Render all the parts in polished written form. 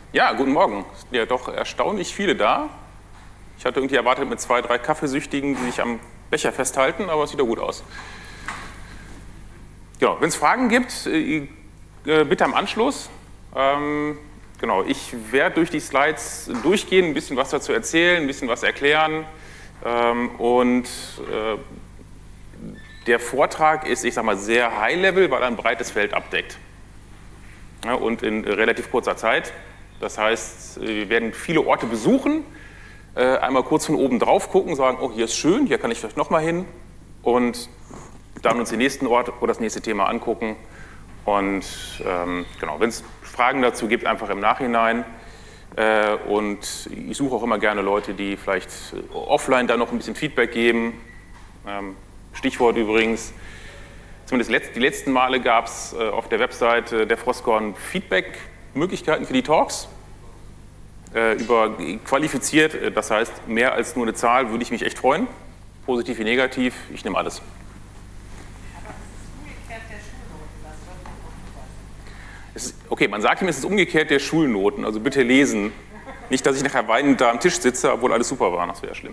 Ja, guten Morgen. Es sind ja doch erstaunlich viele da. Ich hatte irgendwie erwartet mit 2, 3 Kaffeesüchtigen, die sich am Becher festhalten, aber es sieht doch gut aus. Genau, wenn es Fragen gibt, bitte am Anschluss. Genau, ich werde durch die Slides durchgehen, ein bisschen was dazu erzählen, ein bisschen was erklären. Der Vortrag ist, ich sag mal, sehr high-level, weil er ein breites Feld abdeckt. Ja, und in relativ kurzer Zeit. Das heißt, wir werden viele Orte besuchen, einmal kurz von oben drauf gucken, sagen, oh, hier ist schön, hier kann ich vielleicht nochmal hin. Und dann uns den nächsten Ort oder das nächste Thema angucken. Und genau, wenn es Fragen dazu gibt, einfach im Nachhinein. Und ich suche auch immer gerne Leute, die vielleicht offline da noch ein bisschen Feedback geben. Stichwort übrigens, zumindest die letzten Male gab es auf der Webseite der Frostkorn Feedback-Möglichkeiten für die Talks. Über qualifiziert, das heißt mehr als nur eine Zahl, würde ich mich echt freuen. Positiv wie negativ, ich nehme alles. Okay, man sagt ihm, es ist umgekehrt der Schulnoten, also bitte lesen. Nicht, dass ich nachher weinend da am Tisch sitze, obwohl alles super war, das wäre schlimm.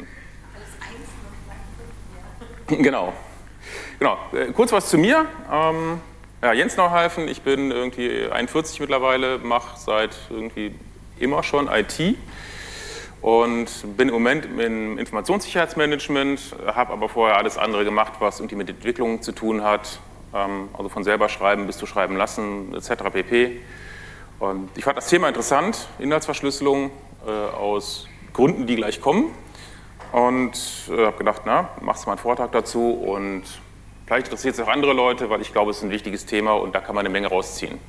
Genau. Kurz was zu mir. Ja, Jens Neuhalfen, ich bin irgendwie 41 mittlerweile, mache seit irgendwie immer schon IT und bin im Moment im Informationssicherheitsmanagement, habe aber vorher alles andere gemacht, was irgendwie mit Entwicklung zu tun hat. Also von selber schreiben bis zu schreiben lassen, etc. pp. Und ich fand das Thema interessant, Inhaltsverschlüsselung, aus Gründen, die gleich kommen. Und habe gedacht, na, machst du mal einen Vortrag dazu und vielleicht interessiert es auch andere Leute, weil ich glaube, es ist ein wichtiges Thema und da kann man eine Menge rausziehen.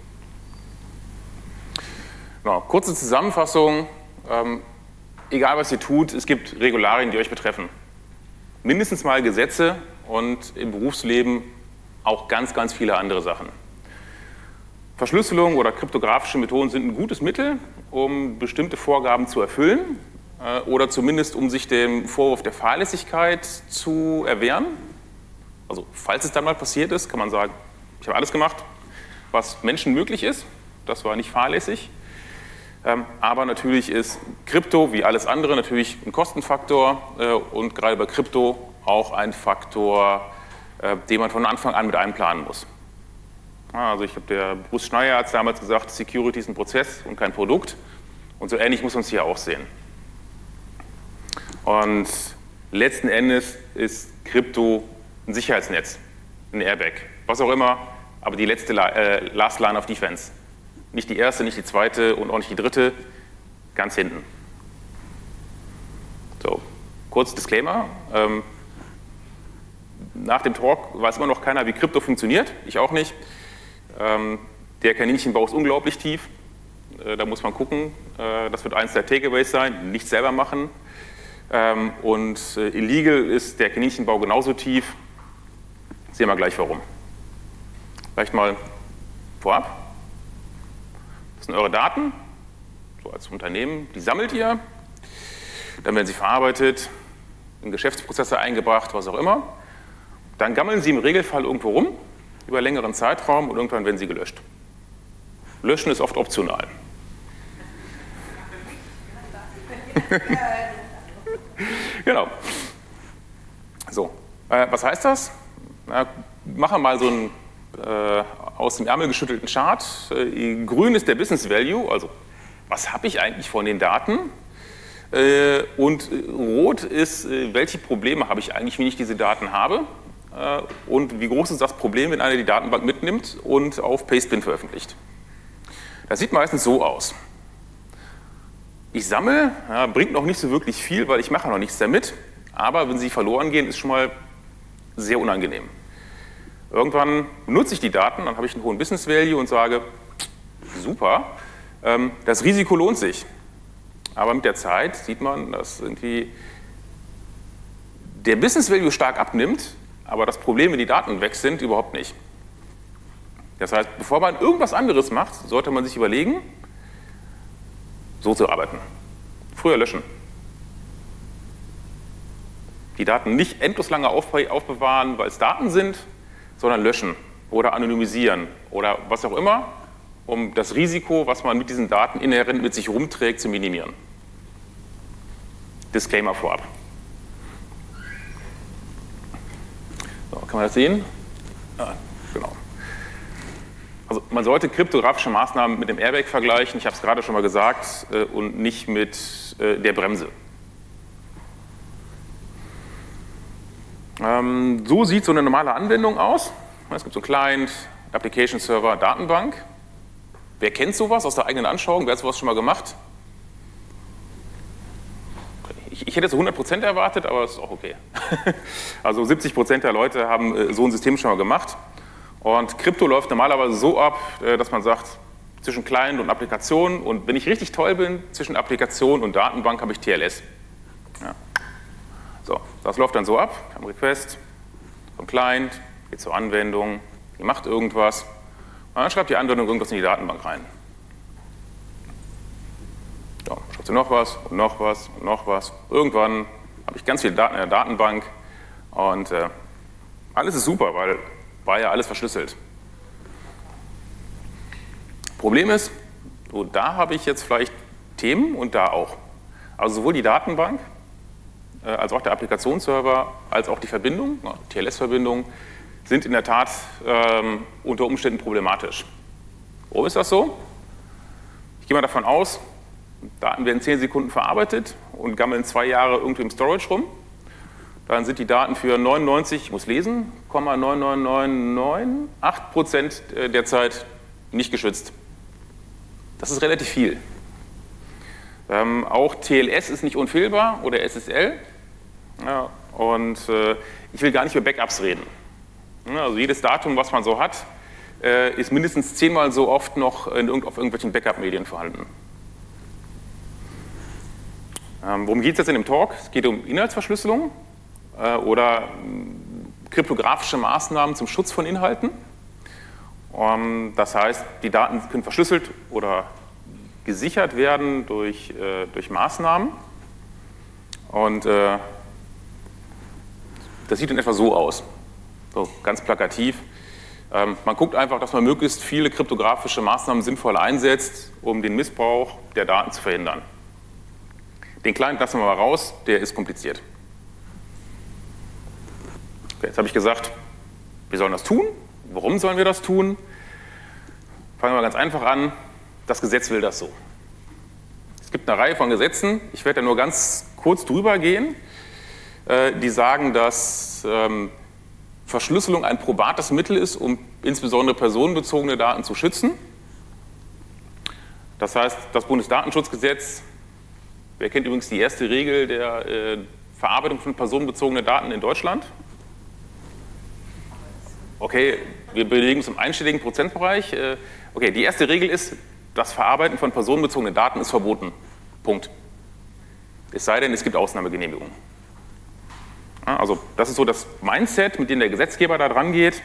Genau, kurze Zusammenfassung, egal was ihr tut, es gibt Regularien, die euch betreffen. Mindestens mal Gesetze und im Berufsleben auch ganz, ganz viele andere Sachen. Verschlüsselung oder kryptografische Methoden sind ein gutes Mittel, um bestimmte Vorgaben zu erfüllen oder zumindest um sich dem Vorwurf der Fahrlässigkeit zu erwehren. Also falls es dann mal passiert ist, kann man sagen, ich habe alles gemacht, was Menschen möglich ist. Das war nicht fahrlässig. Aber natürlich ist Krypto, wie alles andere, natürlich ein Kostenfaktor und gerade bei Krypto auch ein Faktor, den man von Anfang an mit einplanen muss. Also der Bruce Schneier hat damals gesagt, Security ist ein Prozess und kein Produkt. Und so ähnlich muss man es hier auch sehen. Und letzten Endes ist Krypto ein Sicherheitsnetz, ein Airbag, was auch immer, aber die letzte Last Line of Defense. Nicht die erste, nicht die zweite und auch nicht die dritte, ganz hinten. So, kurz Disclaimer. Nach dem Talk weiß immer noch keiner, wie Krypto funktioniert, ich auch nicht. Der Kaninchenbau ist unglaublich tief, da muss man gucken. Das wird eins der Takeaways sein, nicht selber machen. Und illegal ist der Kaninchenbau genauso tief. Sehen wir gleich warum. Vielleicht mal vorab. Das sind eure Daten, so als Unternehmen, die sammelt ihr. Dann werden sie verarbeitet, in Geschäftsprozesse eingebracht, was auch immer. Dann gammeln sie im Regelfall irgendwo rum, über längeren Zeitraum und irgendwann werden sie gelöscht. Löschen ist oft optional. Genau. So, was heißt das? Machen wir mal so einen aus dem Ärmel geschüttelten Chart. Grün ist der Business Value, also was habe ich eigentlich von den Daten? Und rot ist, welche Probleme habe ich eigentlich, wenn ich diese Daten habe? Und wie groß ist das Problem, wenn einer die Datenbank mitnimmt und auf Pastebin veröffentlicht? Das sieht meistens so aus. Ich sammle, bringt noch nicht so wirklich viel, weil ich mache noch nichts damit, aber wenn sie verloren gehen, ist schon mal sehr unangenehm. Irgendwann nutze ich die Daten, dann habe ich einen hohen Business Value und sage, super, das Risiko lohnt sich. Aber mit der Zeit sieht man, dass irgendwie der Business Value stark abnimmt, aber das Problem, wenn die Daten weg sind, überhaupt nicht. Das heißt, bevor man irgendwas anderes macht, sollte man sich überlegen, so zu arbeiten. Früher löschen. Die Daten nicht endlos lange aufbewahren, weil es Daten sind, sondern löschen oder anonymisieren oder was auch immer um das Risiko, was man mit diesen Daten inhärent mit sich rumträgt, zu minimieren. Disclaimer vorab. So, kann man das sehen? Ja, genau. Also man sollte kryptografische Maßnahmen mit dem Airbag vergleichen, ich habe es gerade schon mal gesagt, und nicht mit der Bremse. So sieht so eine normale Anwendung aus. Es gibt so einen Client, Application Server, Datenbank. Wer kennt sowas aus der eigenen Anschauung? Wer hat sowas schon mal gemacht? Ich hätte so 100% erwartet, aber das ist auch okay. Also 70% der Leute haben so ein System schon mal gemacht. Und Krypto läuft normalerweise so ab, dass man sagt, zwischen Client und Applikation, und wenn ich richtig toll bin, zwischen Applikation und Datenbank habe ich TLS. Ja. So, das läuft dann so ab, am Request, vom Client, geht zur Anwendung, ihr macht irgendwas, und dann schreibt die Anwendung irgendwas in die Datenbank rein. So, schreibt sie noch was und noch was und noch was. Irgendwann habe ich ganz viele Daten in der Datenbank und alles ist super, weil war ja alles verschlüsselt. Problem ist, so, da habe ich jetzt vielleicht Themen und da auch. Also sowohl die Datenbank als auch der Applikationsserver, als auch die Verbindung, TLS-Verbindung, sind in der Tat unter Umständen problematisch. Warum ist das so? Ich gehe mal davon aus, Daten werden 10 Sekunden verarbeitet und gammeln 2 Jahre irgendwie im Storage rum. Dann sind die Daten für 99, ich muss lesen, 0,99998% der Zeit nicht geschützt. Das ist relativ viel. Auch TLS ist nicht unfehlbar oder SSL. Ja, und ich will gar nicht über Backups reden. Also jedes Datum, was man so hat, ist mindestens 10-mal so oft noch auf irgendwelchen Backup-Medien vorhanden. Worum geht es jetzt in dem Talk? Es geht um Inhaltsverschlüsselung oder kryptografische Maßnahmen zum Schutz von Inhalten. Das heißt, die Daten können verschlüsselt oder gesichert werden durch Maßnahmen. Und das sieht in etwa so aus, so ganz plakativ. Man guckt einfach, dass man möglichst viele kryptografische Maßnahmen sinnvoll einsetzt, um den Missbrauch der Daten zu verhindern. Den Client lassen wir mal raus, der ist kompliziert. Okay, jetzt habe ich gesagt, wir sollen das tun. Warum sollen wir das tun? Fangen wir ganz einfach an. Das Gesetz will das so. Es gibt eine Reihe von Gesetzen, ich werde da nur ganz kurz drüber gehen, die sagen, dass Verschlüsselung ein probates Mittel ist, um insbesondere personenbezogene Daten zu schützen. Das heißt, das Bundesdatenschutzgesetz, wer kennt übrigens die erste Regel der Verarbeitung von personenbezogenen Daten in Deutschland? Okay, wir bewegen uns im einstelligen Prozentbereich. Okay, die erste Regel ist, das Verarbeiten von personenbezogenen Daten ist verboten. Punkt. Es sei denn, es gibt Ausnahmegenehmigungen. Also das ist so das Mindset, mit dem der Gesetzgeber da dran geht.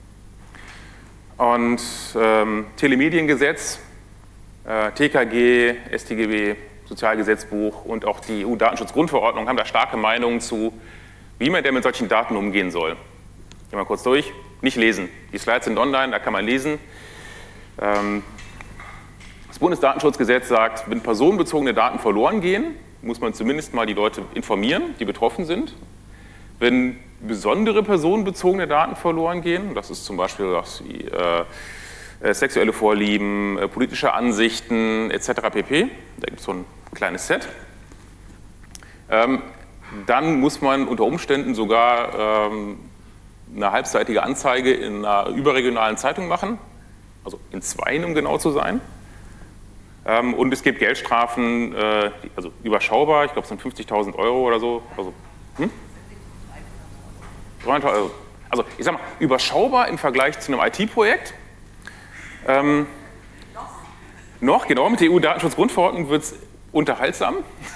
Und Telemediengesetz, TKG, StGB, Sozialgesetzbuch und auch die EU-Datenschutzgrundverordnung haben da starke Meinungen zu, wie man denn mit solchen Daten umgehen soll. Gehen wir mal kurz durch. Nicht lesen. Die Slides sind online, da kann man lesen. Das Bundesdatenschutzgesetz sagt, wenn personenbezogene Daten verloren gehen, muss man zumindest mal die Leute informieren, die betroffen sind. Wenn besondere personenbezogene Daten verloren gehen, das ist zum Beispiel sexuelle Vorlieben, politische Ansichten etc. pp., da gibt es so ein kleines Set, dann muss man unter Umständen sogar eine halbseitige Anzeige in einer überregionalen Zeitung machen, also in 2, um genau zu sein. Und es gibt Geldstrafen, also überschaubar, ich glaube es sind 50.000 Euro oder so. Also, also ich sag mal, überschaubar im Vergleich zu einem IT-Projekt. Noch, genau, mit der EU-Datenschutzgrundverordnung wird es unterhaltsam.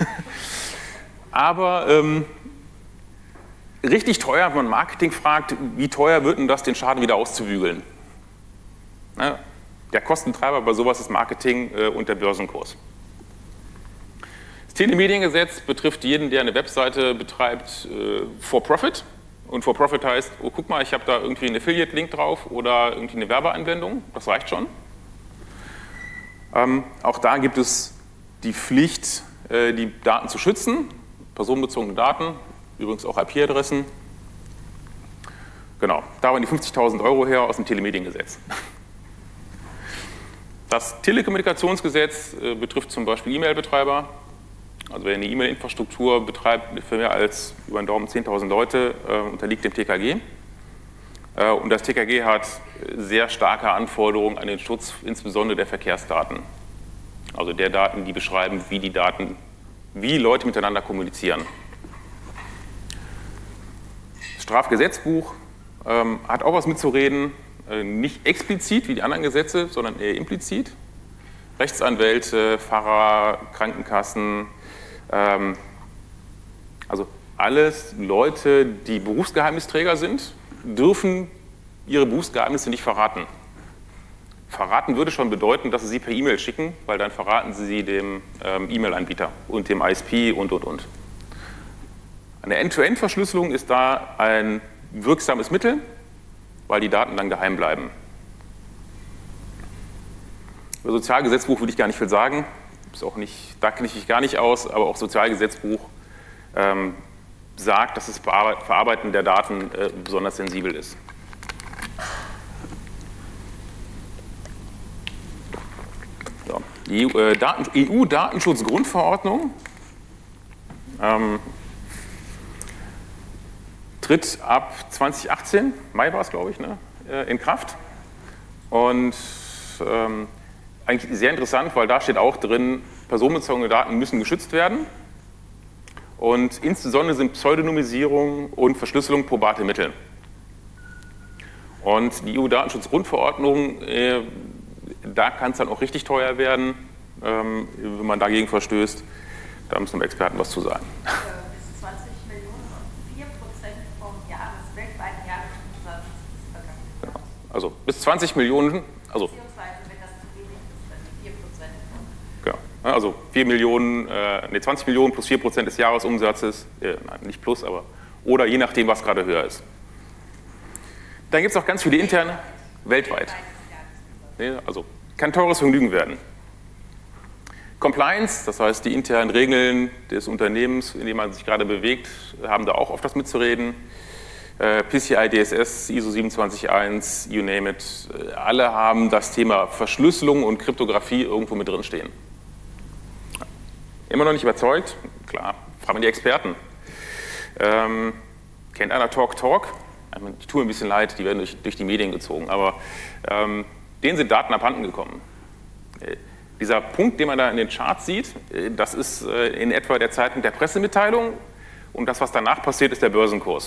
Aber richtig teuer, wenn man Marketing fragt, wie teuer wird denn das, den Schaden wieder auszubügeln? Ja, der Kostentreiber bei sowas ist Marketing und der Börsenkurs. Das Telemediengesetz betrifft jeden, der eine Webseite betreibt, for profit. Und for profit heißt, oh, guck mal, ich habe da irgendwie einen Affiliate-Link drauf oder irgendwie eine Werbeeinblendung, das reicht schon. Auch da gibt es die Pflicht, die Daten zu schützen, personenbezogene Daten, übrigens auch IP-Adressen. Genau, da waren die 50.000 € her aus dem Telemediengesetz. Das Telekommunikationsgesetz betrifft zum Beispiel E-Mail-Betreiber. Also wer eine E-Mail-Infrastruktur betreibt für mehr als über den Daumen 10.000 Leute, unterliegt dem TKG. Und das TKG hat sehr starke Anforderungen an den Schutz, insbesondere der Verkehrsdaten. Also der Daten, die beschreiben, wie Leute miteinander kommunizieren. Das Strafgesetzbuch hat auch was mitzureden, nicht explizit wie die anderen Gesetze, sondern eher implizit. Rechtsanwälte, Pfarrer, Krankenkassen, also alles Leute, die Berufsgeheimnisträger sind, dürfen ihre Berufsgeheimnisse nicht verraten. Verraten würde schon bedeuten, dass sie sie per E-Mail schicken, weil dann verraten sie dem E-Mail-Anbieter und dem ISP und. Eine End-to-End-Verschlüsselung ist da ein wirksames Mittel, weil die Daten dann geheim bleiben. Über Sozialgesetzbuch würde ich gar nicht viel sagen, ist auch nicht, da kenne ich mich gar nicht aus, aber auch Sozialgesetzbuch sagt, dass das Verarbeiten der Daten besonders sensibel ist. So. Die EU-Datenschutzgrundverordnung tritt ab 2018, Mai war es, glaube ich, ne, in Kraft. Und eigentlich sehr interessant, weil da steht auch drin, personenbezogene Daten müssen geschützt werden. Und insbesondere sind Pseudonymisierung und Verschlüsselung probate Mittel. Und die EU-Datenschutzgrundverordnung, da kann es dann auch richtig teuer werden, wenn man dagegen verstößt. Da müssen wir Experten was zu sagen. Bis 20 Millionen und 4% vom weltweiten Jahresumsatz ist vergangen. Genau. Also bis 20 Millionen, also Beziehungsweise, wenn das zu wenig ist, dann 4%. genau. Also 20 Millionen plus 4% des Jahresumsatzes, nein, nicht plus, aber, oder je nachdem, was gerade höher ist. Dann gibt es auch ganz viele interne, weltweit. Also kann teures Vergnügen werden. Compliance, das heißt die internen Regeln des Unternehmens, in dem man sich gerade bewegt, haben da auch oft was mitzureden. PCI DSS, ISO 271, you name it, alle haben das Thema Verschlüsselung und Kryptographie irgendwo mit drin stehen. Immer noch nicht überzeugt? Klar, fragen wir die Experten. Kennt einer TalkTalk? Die tun mir ein bisschen leid, die werden durch die Medien gezogen, aber denen sind Daten abhanden gekommen. Dieser Punkt, den man da in den Charts sieht, das ist in etwa der Zeitpunkt der Pressemitteilung und das, was danach passiert, ist der Börsenkurs.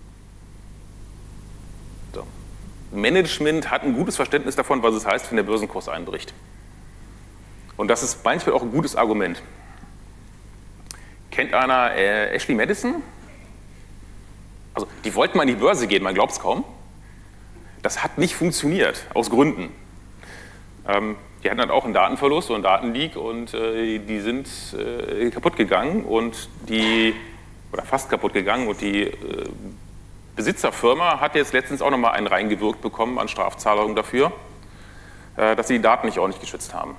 So. Management hat ein gutes Verständnis davon, was es heißt, wenn der Börsenkurs einbricht. Und das ist manchmal auch ein gutes Argument. Kennt einer Ashley Madison? Also, die wollten mal an die Börse gehen, man glaubt es kaum. Das hat nicht funktioniert, aus Gründen. Die hatten dann auch einen Datenverlust oder einen Datenleak und die sind kaputt gegangen oder fast kaputt gegangen und die Besitzerfirma hat jetzt letztens auch nochmal einen reingewirkt bekommen an Strafzahlungen dafür, dass sie die Daten nicht ordentlich geschützt haben.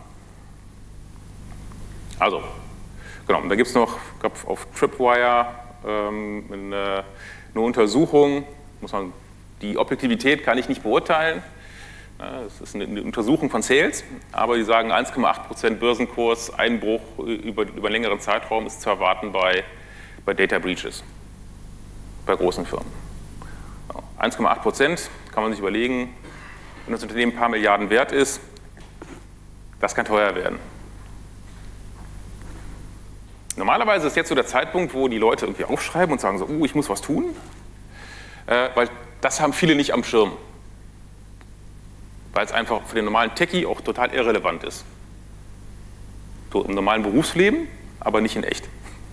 Also, genau, und da gibt es noch, ich glaube, auf Tripwire eine Untersuchung, die Objektivität kann ich nicht beurteilen. Das ist eine Untersuchung von Sales, aber die sagen 1,8% Börsenkurs, Einbruch über einen längeren Zeitraum ist zu erwarten bei Data Breaches, bei großen Firmen. 1,8% kann man sich überlegen, wenn das Unternehmen ein paar Milliarden wert ist, das kann teuer werden. Normalerweise ist jetzt so der Zeitpunkt, wo die Leute irgendwie aufschreiben und sagen so, ich muss was tun, weil das haben viele nicht am Schirm. Weil es einfach für den normalen Techie auch total irrelevant ist. So im normalen Berufsleben, aber nicht in echt.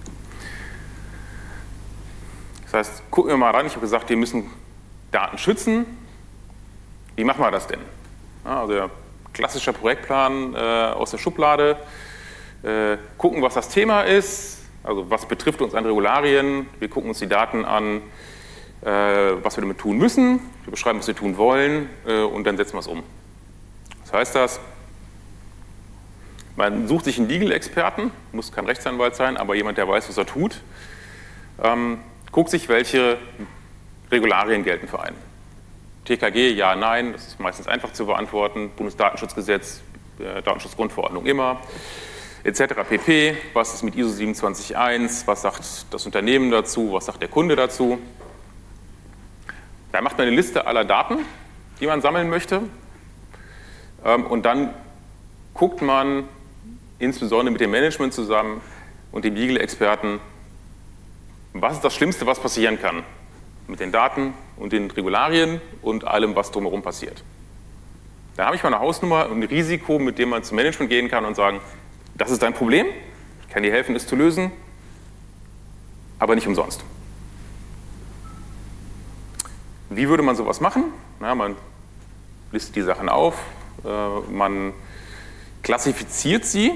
Das heißt, gucken wir mal ran, ich habe gesagt, wir müssen Daten schützen. Wie machen wir das denn? Also der klassische Projektplan aus der Schublade, gucken, was das Thema ist, also was betrifft uns an Regularien, wir gucken uns die Daten an, was wir damit tun müssen, wir beschreiben, was wir tun wollen und dann setzen wir es um. Was heißt das? Man sucht sich einen Legal-Experten, muss kein Rechtsanwalt sein, aber jemand, der weiß, was er tut, guckt sich, welche Regularien gelten für einen. TKG, ja, nein, das ist meistens einfach zu beantworten, Bundesdatenschutzgesetz, Datenschutzgrundverordnung immer, etc. pp. Was ist mit ISO 271, was sagt das Unternehmen dazu, was sagt der Kunde dazu. Da macht man eine Liste aller Daten, die man sammeln möchte, und dann guckt man insbesondere mit dem Management zusammen und den Legal-Experten, was ist das Schlimmste, was passieren kann mit den Daten und den Regularien und allem, was drumherum passiert. Da habe ich mal eine Hausnummer und ein Risiko, mit dem man zum Management gehen kann und sagen, das ist dein Problem, ich kann dir helfen, es zu lösen, aber nicht umsonst. Wie würde man sowas machen? Na, man listet die Sachen auf, man klassifiziert sie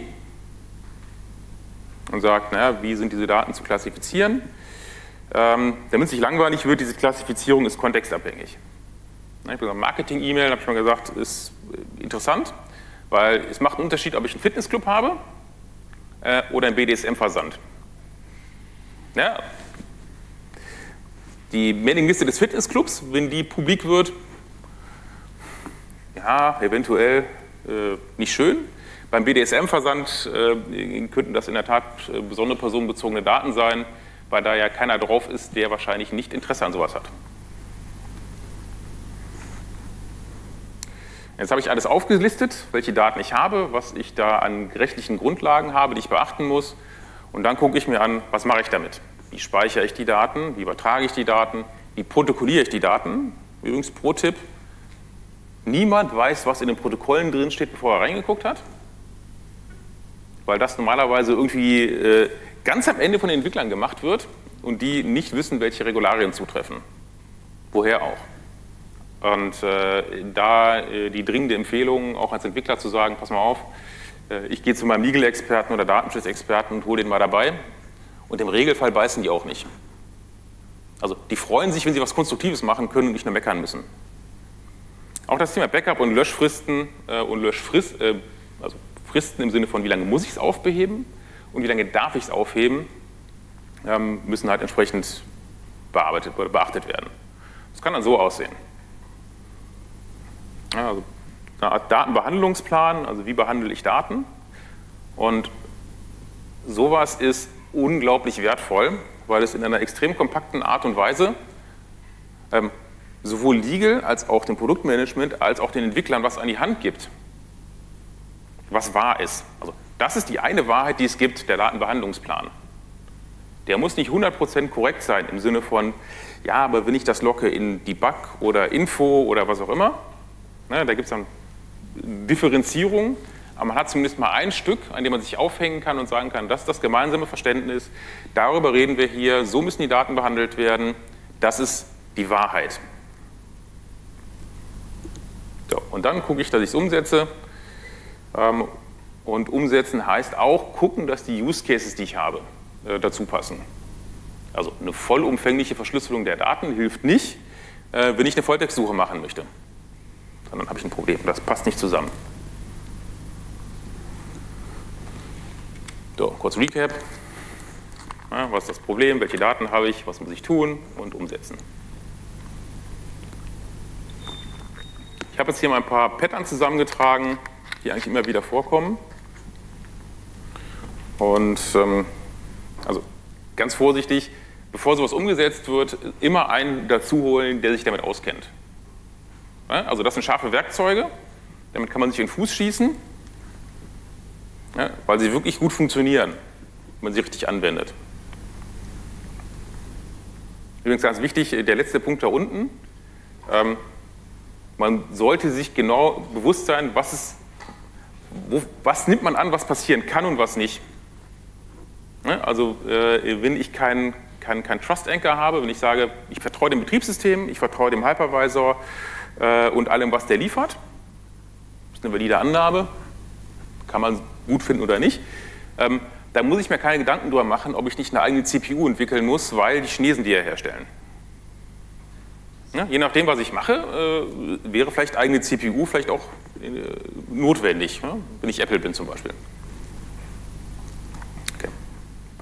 und sagt, naja, wie sind diese Daten zu klassifizieren? Damit es nicht langweilig wird, diese Klassifizierung ist kontextabhängig. Ich bin Marketing-E-Mail, habe ich mal gesagt, ist interessant, weil es macht einen Unterschied, ob ich einen Fitnessclub habe oder einen BDSM-Versand. Ja, die Mailingliste des Fitnessclubs, wenn die publik wird, ja, eventuell nicht schön. Beim BDSM-Versand könnten das in der Tat besondere personenbezogene Daten sein, weil da ja keiner drauf ist, der wahrscheinlich nicht Interesse an sowas hat. Jetzt habe ich alles aufgelistet, welche Daten ich habe, was ich da an rechtlichen Grundlagen habe, die ich beachten muss. Und dann gucke ich mir an, was mache ich damit? Wie speichere ich die Daten? Wie übertrage ich die Daten? Wie protokolliere ich die Daten? Übrigens, Pro-Tipp, niemand weiß, was in den Protokollen drin steht, bevor er reingeguckt hat. Weil das normalerweise irgendwie ganz am Ende von den Entwicklern gemacht wird und die nicht wissen, welche Regularien zutreffen. Woher auch. Und da die dringende Empfehlung, auch als Entwickler zu sagen, pass mal auf, ich gehe zu meinem Legal-Experten oder Datenschutzexperten und hole den mal dabei. Und im Regelfall beißen die auch nicht. Also die freuen sich, wenn sie was Konstruktives machen können und nicht nur meckern müssen. Auch das Thema Backup und Löschfristen also Fristen im Sinne von, wie lange muss ich es aufbeheben und wie lange darf ich es aufheben, müssen halt entsprechend beachtet werden. Das kann dann so aussehen. Ja, also eine Art Datenbehandlungsplan, also wie behandle ich Daten. Und sowas ist unglaublich wertvoll, weil es in einer extrem kompakten Art und Weise sowohl Legal als auch dem Produktmanagement als auch den Entwicklern was an die Hand gibt, was wahr ist. Also das ist die eine Wahrheit, die es gibt, der Datenbehandlungsplan. Der muss nicht 100% korrekt sein im Sinne von, ja, aber wenn ich das locke in Debug oder Info oder was auch immer, ne, da gibt es dann Differenzierung, aber man hat zumindest mal ein Stück, an dem man sich aufhängen kann und sagen kann, das ist das gemeinsame Verständnis, darüber reden wir hier, so müssen die Daten behandelt werden, das ist die Wahrheit. So, und dann gucke ich, dass ich es umsetze. Und umsetzen heißt auch gucken, dass die Use Cases, die ich habe, dazu passen. Also eine vollumfängliche Verschlüsselung der Daten hilft nicht, wenn ich eine Volltextsuche machen möchte. Dann habe ich ein Problem. Das passt nicht zusammen. So, kurz Recap. Ja, was ist das Problem? Welche Daten habe ich? Was muss ich tun? Und umsetzen. Ich habe jetzt hier mal ein paar Patterns zusammengetragen, die eigentlich immer wieder vorkommen. Und also ganz vorsichtig, bevor sowas umgesetzt wird, immer einen dazu holen, der sich damit auskennt. Ja, also das sind scharfe Werkzeuge, damit kann man sich in den Fuß schießen, ja, weil sie wirklich gut funktionieren, wenn man sie richtig anwendet. Übrigens ganz wichtig, der letzte Punkt da unten, man sollte sich genau bewusst sein, was nimmt man an, was passieren kann und was nicht. Also wenn ich kein Trust Anchor habe, wenn ich sage, ich vertraue dem Betriebssystem, ich vertraue dem Hypervisor und allem, was der liefert, das ist eine valide Annahme, kann man gut finden oder nicht, da muss ich mir keine Gedanken darüber machen, ob ich nicht eine eigene CPU entwickeln muss, weil die Chinesen die ja herstellen. Ja, je nachdem, was ich mache, wäre vielleicht eigene CPU vielleicht auch notwendig, ja, wenn ich Apple bin zum Beispiel.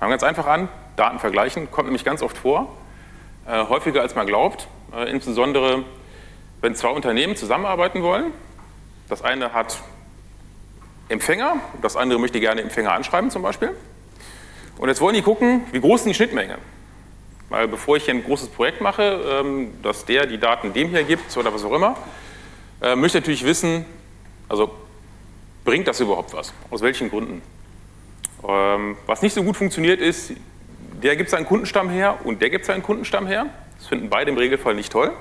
Fangen wir ganz einfach an, Daten vergleichen, kommt nämlich ganz oft vor, häufiger als man glaubt, insbesondere wenn zwei Unternehmen zusammenarbeiten wollen. Das eine hat Empfänger, das andere möchte gerne Empfänger anschreiben zum Beispiel. Und jetzt wollen die gucken, wie groß ist die Schnittmenge. Weil bevor ich hier ein großes Projekt mache, dass der die Daten dem hier gibt oder was auch immer, möchte ich natürlich wissen, also bringt das überhaupt was? Aus welchen Gründen? Was nicht so gut funktioniert ist, der gibt seinen Kundenstamm her und der gibt seinen Kundenstamm her. Das finden beide im Regelfall nicht toll.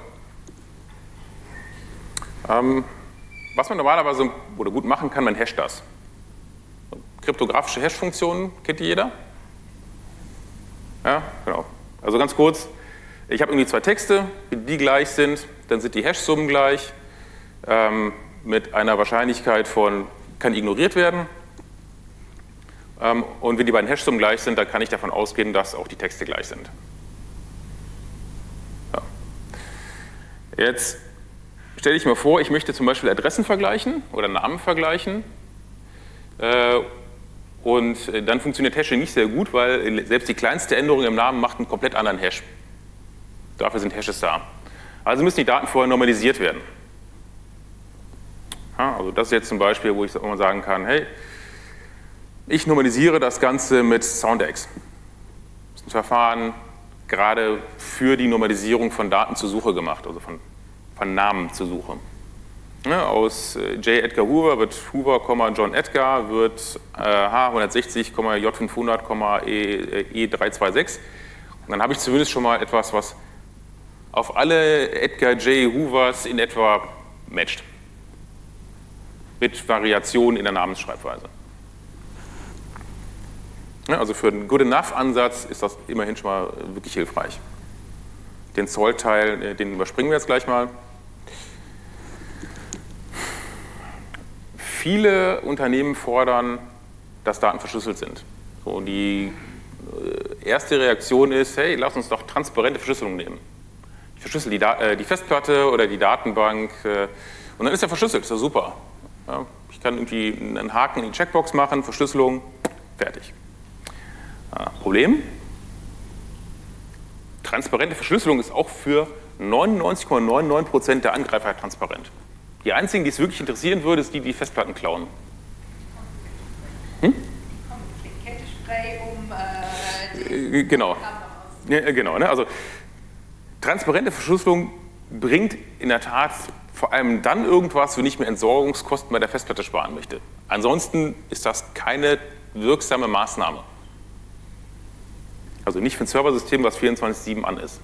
Was man normalerweise oder gut machen kann, man hasht das. Kryptografische Hash-Funktionen, kennt die jeder? Ja, genau. Also ganz kurz, ich habe irgendwie zwei Texte, die gleich sind, dann sind die Hash-Summen gleich, mit einer Wahrscheinlichkeit von, kann ignoriert werden. Und wenn die beiden Hash-Summen gleich sind, dann kann ich davon ausgehen, dass auch die Texte gleich sind. Ja. Jetzt stelle ich mir vor, ich möchte zum Beispiel Adressen vergleichen oder Namen vergleichen. Und dann funktioniert Hashing nicht sehr gut, weil selbst die kleinste Änderung im Namen macht einen komplett anderen Hash. Dafür sind Hashes da. Also müssen die Daten vorher normalisiert werden. Ja, also das ist jetzt zum Beispiel, wo ich auch mal sagen kann, hey, ich normalisiere das Ganze mit SoundX. Das ist ein Verfahren gerade für die Normalisierung von Daten zur Suche gemacht, also von Namen zur Suche. Ja, aus J. Edgar Hoover wird Hoover, John Edgar, wird H160, J500, E326. Und dann habe ich zumindest schon mal etwas, was auf alle Edgar J. Hoovers in etwa matcht. Mit Variationen in der Namensschreibweise. Ja, also für einen Good-Enough-Ansatz ist das immerhin schon mal wirklich hilfreich. Den Zollteil, den überspringen wir jetzt gleich mal. Viele Unternehmen fordern, dass Daten verschlüsselt sind. So, die erste Reaktion ist, hey, lass uns doch transparente Verschlüsselung nehmen. Ich verschlüssel die Festplatte oder die Datenbank und dann ist er verschlüsselt, ist ja super. Ja, ich kann irgendwie einen Haken in die Checkbox machen, Verschlüsselung, fertig. Problem? Transparente Verschlüsselung ist auch für 99,99% der Angreifer transparent. Die einzigen, die es wirklich interessieren würde, ist die, die Festplatten klauen. Kettenspray genau. Ja, genau, ne? Also transparente Verschlüsselung bringt in der Tat vor allem dann irgendwas, wenn ich mir Entsorgungskosten bei der Festplatte sparen möchte. Ansonsten ist das keine wirksame Maßnahme. Also nicht für ein Serversystem, was 24/7 an ist.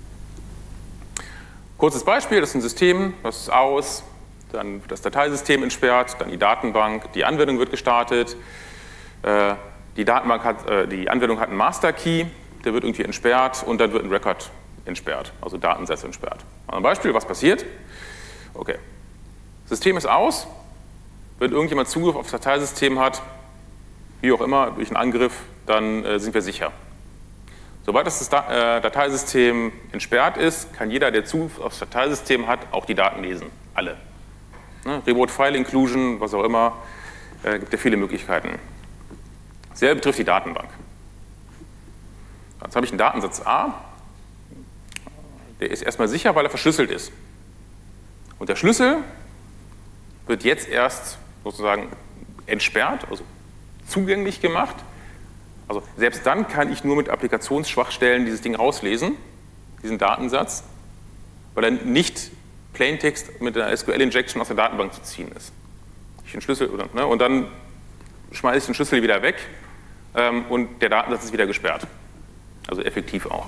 Kurzes Beispiel, das ist ein System, das ist aus, dann wird das Dateisystem entsperrt, dann die Datenbank, die Anwendung wird gestartet, die Anwendung hat einen Master Key, der wird irgendwie entsperrt und dann wird ein Record entsperrt, also Datensatz entsperrt. Also ein Beispiel, was passiert? Okay, System ist aus, wenn irgendjemand Zugriff auf das Dateisystem hat, wie auch immer, durch einen Angriff, dann sind wir sicher. Sobald das Dateisystem entsperrt ist, kann jeder, der Zugriff aufs Dateisystem hat, auch die Daten lesen. Alle. Ne? Remote File Inclusion, was auch immer, gibt ja viele Möglichkeiten. Dasselbe betrifft die Datenbank. Jetzt habe ich einen Datensatz A, der ist erstmal sicher, weil er verschlüsselt ist. Und der Schlüssel wird jetzt erst sozusagen entsperrt, also zugänglich gemacht. Also selbst dann kann ich nur mit Applikationsschwachstellen dieses Ding rauslesen, diesen Datensatz, weil er nicht Plaintext mit einer SQL-Injection aus der Datenbank zu ziehen ist. Ich den Schlüssel, und dann schmeiße ich den Schlüssel wieder weg und der Datensatz ist wieder gesperrt. Also effektiv auch.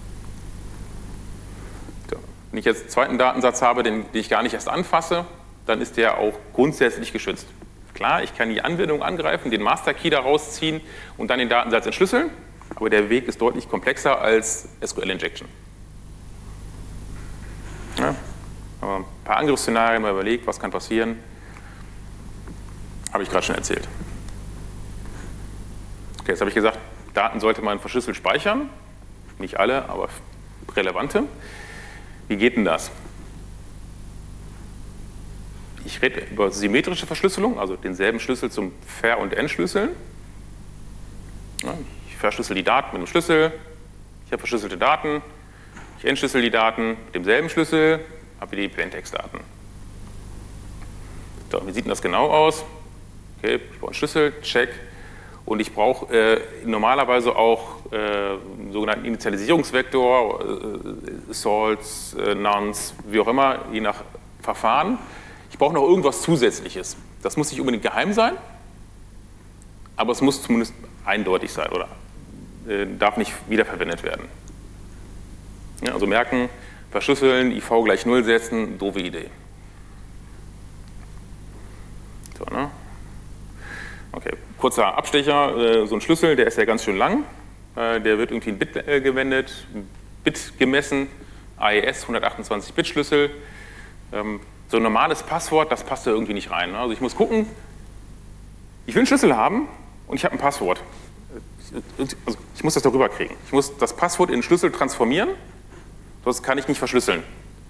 So. Wenn ich jetzt einen zweiten Datensatz habe, den ich gar nicht erst anfasse, dann ist der auch grundsätzlich geschützt. Klar, ich kann die Anwendung angreifen, den Master Key da rausziehen und dann den Datensatz entschlüsseln, aber der Weg ist deutlich komplexer als SQL-Injection. Ja, aber ein paar Angriffsszenarien mal überlegt, was kann passieren, habe ich gerade schon erzählt. Okay, jetzt habe ich gesagt, Daten sollte man verschlüsselt speichern, nicht alle, aber relevante. Wie geht denn das? Ich rede über symmetrische Verschlüsselung, also denselben Schlüssel zum Ver- und Entschlüsseln. Ja, ich verschlüssel die Daten mit einem Schlüssel, ich habe verschlüsselte Daten, ich entschlüssel die Daten mit demselben Schlüssel, habe wieder die Plaintext-Daten. So, wie sieht denn das genau aus? Okay, ich brauche einen Schlüssel, check. Und ich brauche normalerweise auch einen sogenannten Initialisierungsvektor, Salts, Nuns, wie auch immer, je nach Verfahren. Ich brauche noch irgendwas Zusätzliches. Das muss nicht unbedingt geheim sein, aber es muss zumindest eindeutig sein oder darf nicht wiederverwendet werden. Ja, also merken, verschlüsseln, IV gleich 0 setzen, doofe Idee. So, ne? Okay, kurzer Abstecher, so ein Schlüssel, der ist ja ganz schön lang, der wird irgendwie in Bit gewendet, Bit gemessen, AES 128-Bit-Schlüssel. So ein normales Passwort, das passt da irgendwie nicht rein. Also ich muss gucken, ich will einen Schlüssel haben und ich habe ein Passwort. Also ich muss das darüber kriegen. Ich muss das Passwort in einen Schlüssel transformieren, sonst kann ich nicht verschlüsseln.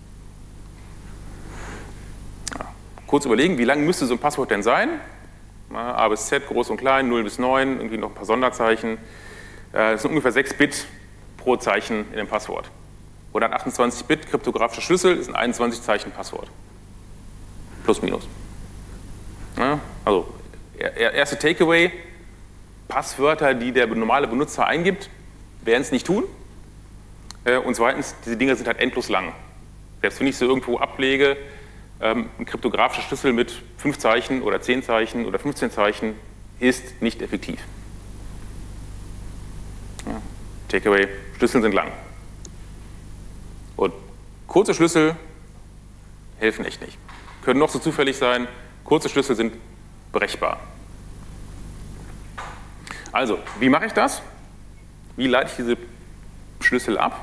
Ja, kurz überlegen, wie lang müsste so ein Passwort denn sein? A bis Z, groß und klein, 0 bis 9, irgendwie noch ein paar Sonderzeichen. Das sind ungefähr 6 Bit pro Zeichen in dem Passwort. Oder ein 28-Bit kryptografischer Schlüssel ist ein 21 Zeichen Passwort. Plus, minus. Ja, also, erste Takeaway, Passwörter, die der normale Benutzer eingibt, werden es nicht tun. Und zweitens, diese Dinger sind halt endlos lang. Selbst wenn ich sie irgendwo ablege, ein kryptografischer Schlüssel mit 5 Zeichen oder 10 Zeichen oder 15 Zeichen ist nicht effektiv. Ja, Takeaway, Schlüssel sind lang. Und kurze Schlüssel helfen echt nicht. Können noch so zufällig sein, kurze Schlüssel sind brechbar. Also, wie mache ich das? Wie leite ich diese Schlüssel ab?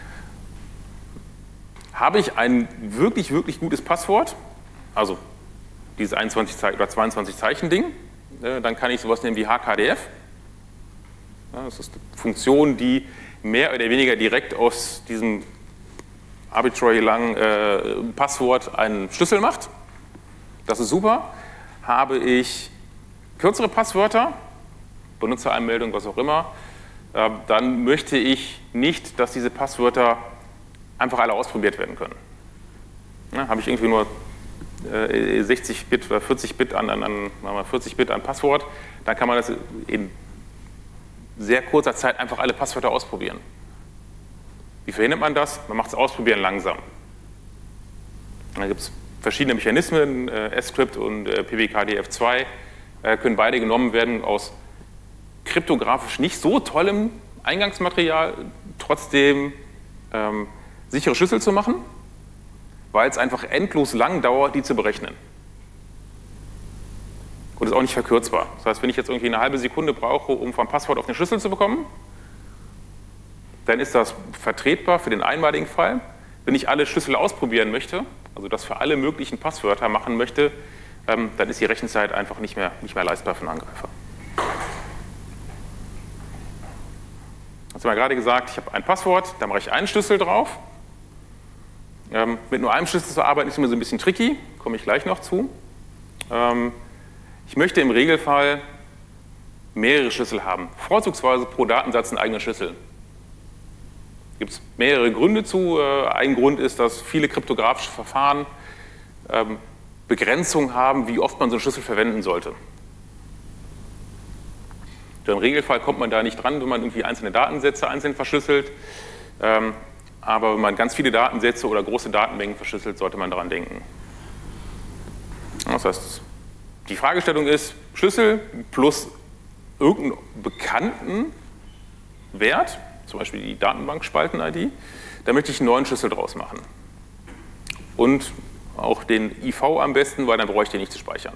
Habe ich ein wirklich, wirklich gutes Passwort, also dieses 21 oder 22 Zeichen Ding, dann kann ich sowas nehmen wie HKDF. Das ist eine Funktion, die mehr oder weniger direkt aus diesem arbitrary langen Passwort einen Schlüssel macht. Das ist super. Habe ich kürzere Passwörter, Benutzeranmeldung, was auch immer, dann möchte ich nicht, dass diese Passwörter einfach alle ausprobiert werden können. Ja, habe ich irgendwie nur 60 Bit oder 40 Bit an 40 Bit an Passwort, dann kann man das in sehr kurzer Zeit einfach alle Passwörter ausprobieren. Wie verhindert man das? Man macht das Ausprobieren langsam. Da gibt es verschiedene Mechanismen, S-Script und PBKDF2 können beide genommen werden aus kryptografisch nicht so tollem Eingangsmaterial, trotzdem sichere Schlüssel zu machen, weil es einfach endlos lang dauert, die zu berechnen. Und ist auch nicht verkürzbar. Das heißt, wenn ich jetzt irgendwie eine halbe Sekunde brauche, um vom Passwort auf den Schlüssel zu bekommen, dann ist das vertretbar für den einmaligen Fall. Wenn ich alle Schlüssel ausprobieren möchte, also das für alle möglichen Passwörter machen möchte, dann ist die Rechenzeit einfach nicht mehr leistbar für einen Angreifer. Jetzt haben wir gerade gesagt, ich habe ein Passwort, da mache ich einen Schlüssel drauf. Mit nur einem Schlüssel zu arbeiten ist immer so ein bisschen tricky, komme ich gleich noch zu. Ich möchte im Regelfall mehrere Schlüssel haben, vorzugsweise pro Datensatz einen eigenen Schlüssel. Gibt es mehrere Gründe zu. Ein Grund ist, dass viele kryptografische Verfahren Begrenzungen haben, wie oft man so einen Schlüssel verwenden sollte. Im Regelfall kommt man da nicht dran, wenn man irgendwie einzelne Datensätze einzeln verschlüsselt. Aber wenn man ganz viele Datensätze oder große Datenmengen verschlüsselt, sollte man daran denken. Das heißt, die Fragestellung ist, Schlüssel plus irgendeinen bekannten Wert, zum Beispiel die Datenbankspalten-ID, da möchte ich einen neuen Schlüssel draus machen. Und auch den IV am besten, weil dann brauche ich den nicht zu speichern.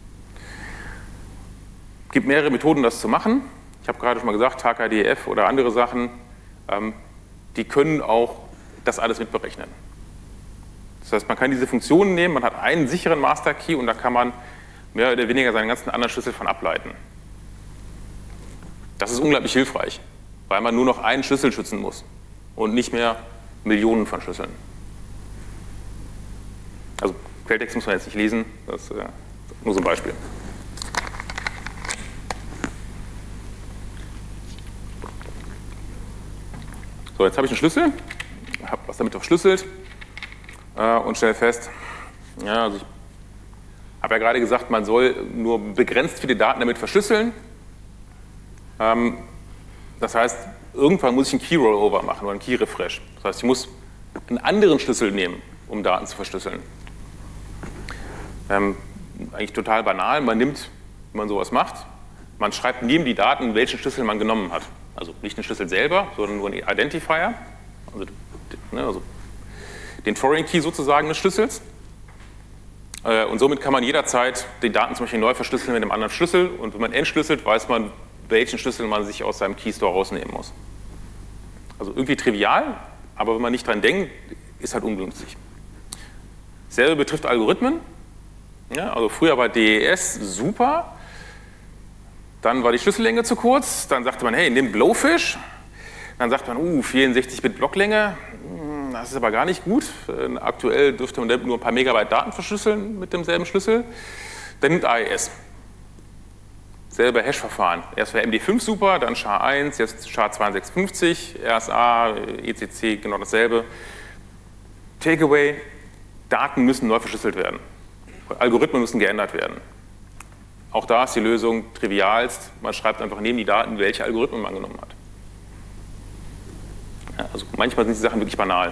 Es gibt mehrere Methoden, das zu machen. Ich habe gerade schon mal gesagt, HKDF oder andere Sachen, die können auch das alles mitberechnen. Das heißt, man kann diese Funktionen nehmen, man hat einen sicheren Master Key und da kann man mehr oder weniger seinen ganzen anderen Schlüssel von ableiten. Das ist unglaublich hilfreich, weil man nur noch einen Schlüssel schützen muss und nicht mehr Millionen von Schlüsseln. Also Quelltext muss man jetzt nicht lesen, das ist nur so ein Beispiel. So, jetzt habe ich einen Schlüssel, habe was damit verschlüsselt und stelle fest, ja, also ich habe ja gerade gesagt, man soll nur begrenzt viele Daten damit verschlüsseln. Das heißt, irgendwann muss ich einen Key-Rollover machen oder einen Key-Refresh. Das heißt, ich muss einen anderen Schlüssel nehmen, um Daten zu verschlüsseln. Eigentlich total banal. Man nimmt, wenn man sowas macht, man schreibt neben die Daten, welchen Schlüssel man genommen hat. Also nicht den Schlüssel selber, sondern nur einen Identifier, also den Foreign Key sozusagen des Schlüssels. Und somit kann man jederzeit die Daten zum Beispiel neu verschlüsseln mit einem anderen Schlüssel. Und wenn man entschlüsselt, weiß man, welchen Schlüssel man sich aus seinem Key Store rausnehmen muss. Also irgendwie trivial, aber wenn man nicht dran denkt, ist halt ungünstig. Dasselbe betrifft Algorithmen. Ja, also früher war DES super, dann war die Schlüssellänge zu kurz, dann sagte man, hey, nimm Blowfish. Dann sagt man, 64-Bit Blocklänge, das ist aber gar nicht gut. Aktuell dürfte man nur ein paar Megabyte Daten verschlüsseln mit demselben Schlüssel. Dann nimmt AES. Selber Hash-Verfahren. Erst war MD5 super, dann SHA-1, jetzt SHA-256, RSA, ECC, genau dasselbe. Takeaway, Daten müssen neu verschlüsselt werden. Algorithmen müssen geändert werden. Auch da ist die Lösung trivialst. Man schreibt einfach neben die Daten, welche Algorithmen man genommen hat. Ja, also manchmal sind die Sachen wirklich banal.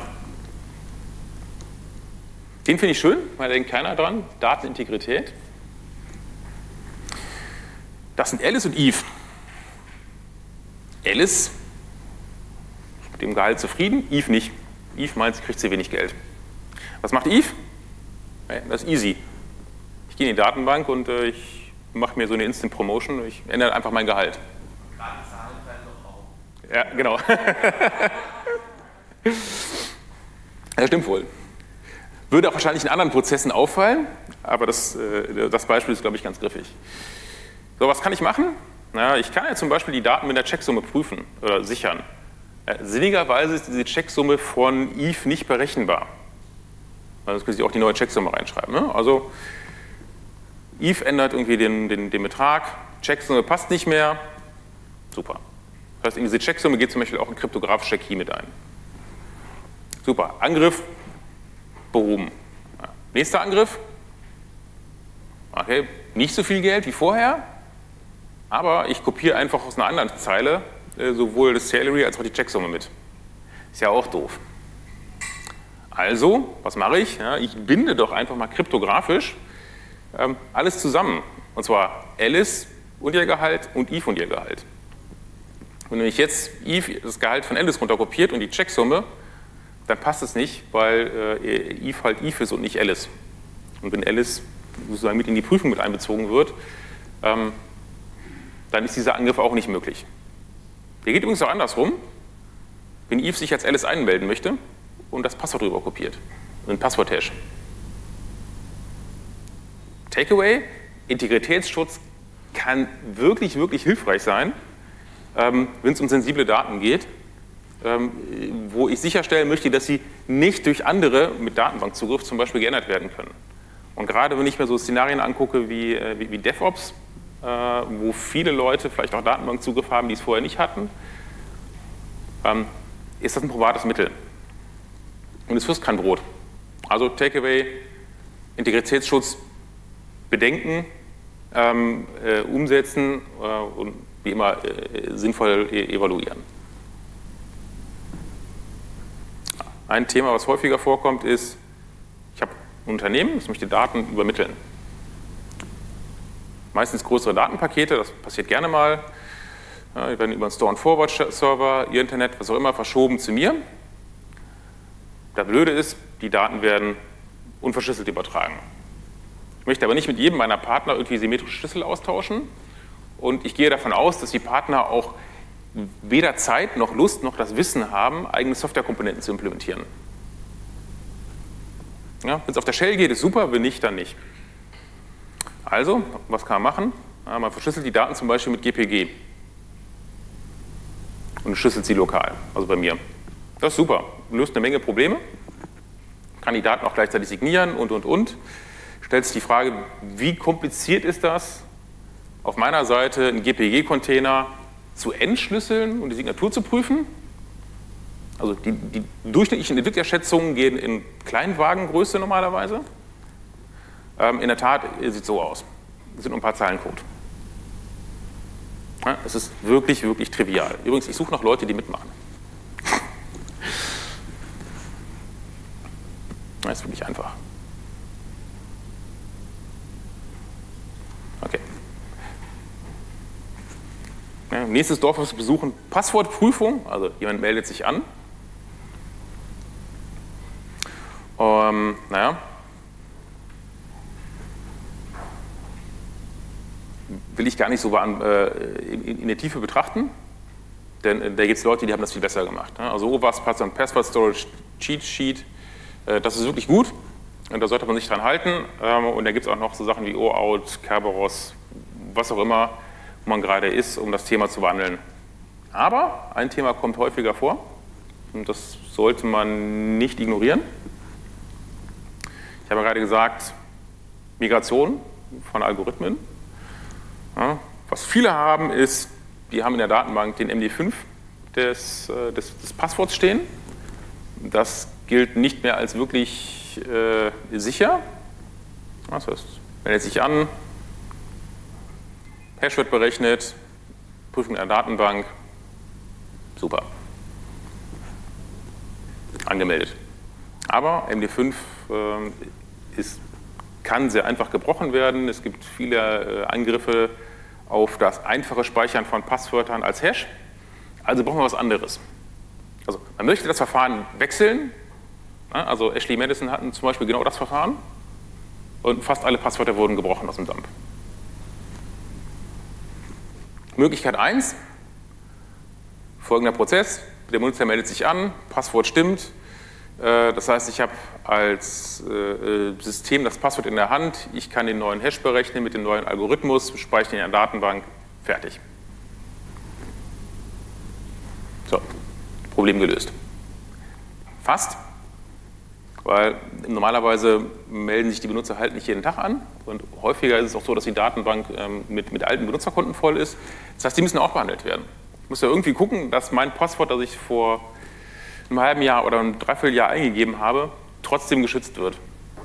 Den finde ich schön, weil da denkt keiner dran. Datenintegrität. Das sind Alice und Eve. Alice ist mit dem Gehalt zufrieden, Eve nicht. Eve meint, sie kriegt zu wenig Geld. Was macht Eve? Das ist easy. Ich gehe in die Datenbank und ich mache mir so eine Instant Promotion. Ich ändere einfach mein Gehalt. Gerade Zahlen fallen doch auf. Ja, genau. Das stimmt wohl. Würde auch wahrscheinlich in anderen Prozessen auffallen, aber das Beispiel ist, glaube ich, ganz griffig. So, was kann ich machen? Na, ich kann ja zum Beispiel die Daten mit der Checksumme prüfen oder sichern. Sinnigerweise ist diese Checksumme von Eve nicht berechenbar. Also können Sie auch die neue Checksumme reinschreiben. Ne? Also Eve ändert irgendwie den Betrag, Checksumme passt nicht mehr, super. Das heißt, in diese Checksumme geht zum Beispiel auch ein kryptografischer Key mit ein. Super, Angriff behoben. Ja. Nächster Angriff, okay, nicht so viel Geld wie vorher, aber ich kopiere einfach aus einer anderen Zeile sowohl das Salary als auch die Checksumme mit. Ist ja auch doof. Also, was mache ich? Ja, ich binde doch einfach mal kryptografisch alles zusammen. Und zwar Alice und ihr Gehalt und Eve und ihr Gehalt. Und wenn ich jetzt Eve das Gehalt von Alice runterkopiert und die Checksumme, dann passt es nicht, weil Eve halt Eve ist und nicht Alice. Und wenn Alice sozusagen mit in die Prüfung mit einbezogen wird, dann ist dieser Angriff auch nicht möglich. Der geht übrigens auch andersrum. Wenn Eve sich als Alice einmelden möchte und das Passwort rüber kopiert, ein Passwort-Hash. Takeaway, Integritätsschutz kann wirklich, wirklich hilfreich sein, wenn es um sensible Daten geht, wo ich sicherstellen möchte, dass sie nicht durch andere mit Datenbankzugriff zum Beispiel geändert werden können. Und gerade wenn ich mir so Szenarien angucke wie DevOps, wo viele Leute vielleicht auch Datenbankzugriff haben, die es vorher nicht hatten, ist das ein probates Mittel. Und es frisst kein Brot. Also Takeaway, Integritätsschutz bedenken, umsetzen und wie immer sinnvoll evaluieren. Ein Thema, was häufiger vorkommt, ist, ich habe ein Unternehmen, das möchte Daten übermitteln. Meistens größere Datenpakete, das passiert gerne mal. Ja, die werden über einen Store-and-Forward-Server, Ihr Internet, was auch immer, verschoben zu mir. Das Blöde ist, die Daten werden unverschlüsselt übertragen. Ich möchte aber nicht mit jedem meiner Partner irgendwie symmetrische Schlüssel austauschen. Und ich gehe davon aus, dass die Partner auch weder Zeit noch Lust noch das Wissen haben, eigene Softwarekomponenten zu implementieren. Ja, wenn es auf der Shell geht, ist super, wenn nicht, dann nicht. Also, was kann man machen? Ja, man verschlüsselt die Daten zum Beispiel mit GPG und schlüsselt sie lokal, also bei mir. Das ist super, löst eine Menge Probleme, kann die Daten auch gleichzeitig signieren und. Stellt sich die Frage, wie kompliziert ist das, auf meiner Seite einen GPG-Container zu entschlüsseln und die Signatur zu prüfen? Also die durchschnittlichen Entwicklerschätzungen gehen in Kleinwagengröße normalerweise. In der Tat sieht es so aus. Das sind nur ein paar Zeilen Code. Ja, es ist wirklich, wirklich trivial. Übrigens, ich suche noch Leute, die mitmachen. Das ist wirklich einfach. Okay. Ja, nächstes Dorf, was wir besuchen, Passwortprüfung. Also jemand meldet sich an. Naja. Will ich gar nicht so in der Tiefe betrachten, denn da gibt es Leute, die haben das viel besser gemacht. Ne? Also OWASP hat so ein Password Storage Cheat Sheet, das ist wirklich gut und da sollte man sich dran halten. Und da gibt es auch noch so Sachen wie OAuth, Kerberos, was auch immer, wo man gerade ist, um das Thema zu behandeln. Aber ein Thema kommt häufiger vor und das sollte man nicht ignorieren. Ich habe gerade gesagt, Migration von Algorithmen. Ja, was viele haben, ist, die haben in der Datenbank den MD5 des Passworts stehen. Das gilt nicht mehr als wirklich sicher. Das heißt, meldet sich an, Hash wird berechnet, Prüfung in der Datenbank, super. Angemeldet. Aber MD5 kann sehr einfach gebrochen werden. Es gibt viele Angriffe auf das einfache Speichern von Passwörtern als Hash. Also brauchen wir was anderes. Also man möchte das Verfahren wechseln. Also Ashley Madison hatten zum Beispiel genau das Verfahren. Und fast alle Passwörter wurden gebrochen aus dem Dump. Möglichkeit 1, folgender Prozess. Der Benutzer meldet sich an, Passwort stimmt. Das heißt, ich habe als System das Passwort in der Hand, ich kann den neuen Hash berechnen mit dem neuen Algorithmus, speichere in der Datenbank, fertig. So, Problem gelöst. Fast, weil normalerweise melden sich die Benutzer halt nicht jeden Tag an und häufiger ist es auch so, dass die Datenbank mit alten Benutzerkonten voll ist. Das heißt, die müssen auch behandelt werden. Ich muss ja irgendwie gucken, dass mein Passwort, das ich vor einem halben Jahr oder einem Dreivierteljahr eingegeben habe, trotzdem geschützt wird.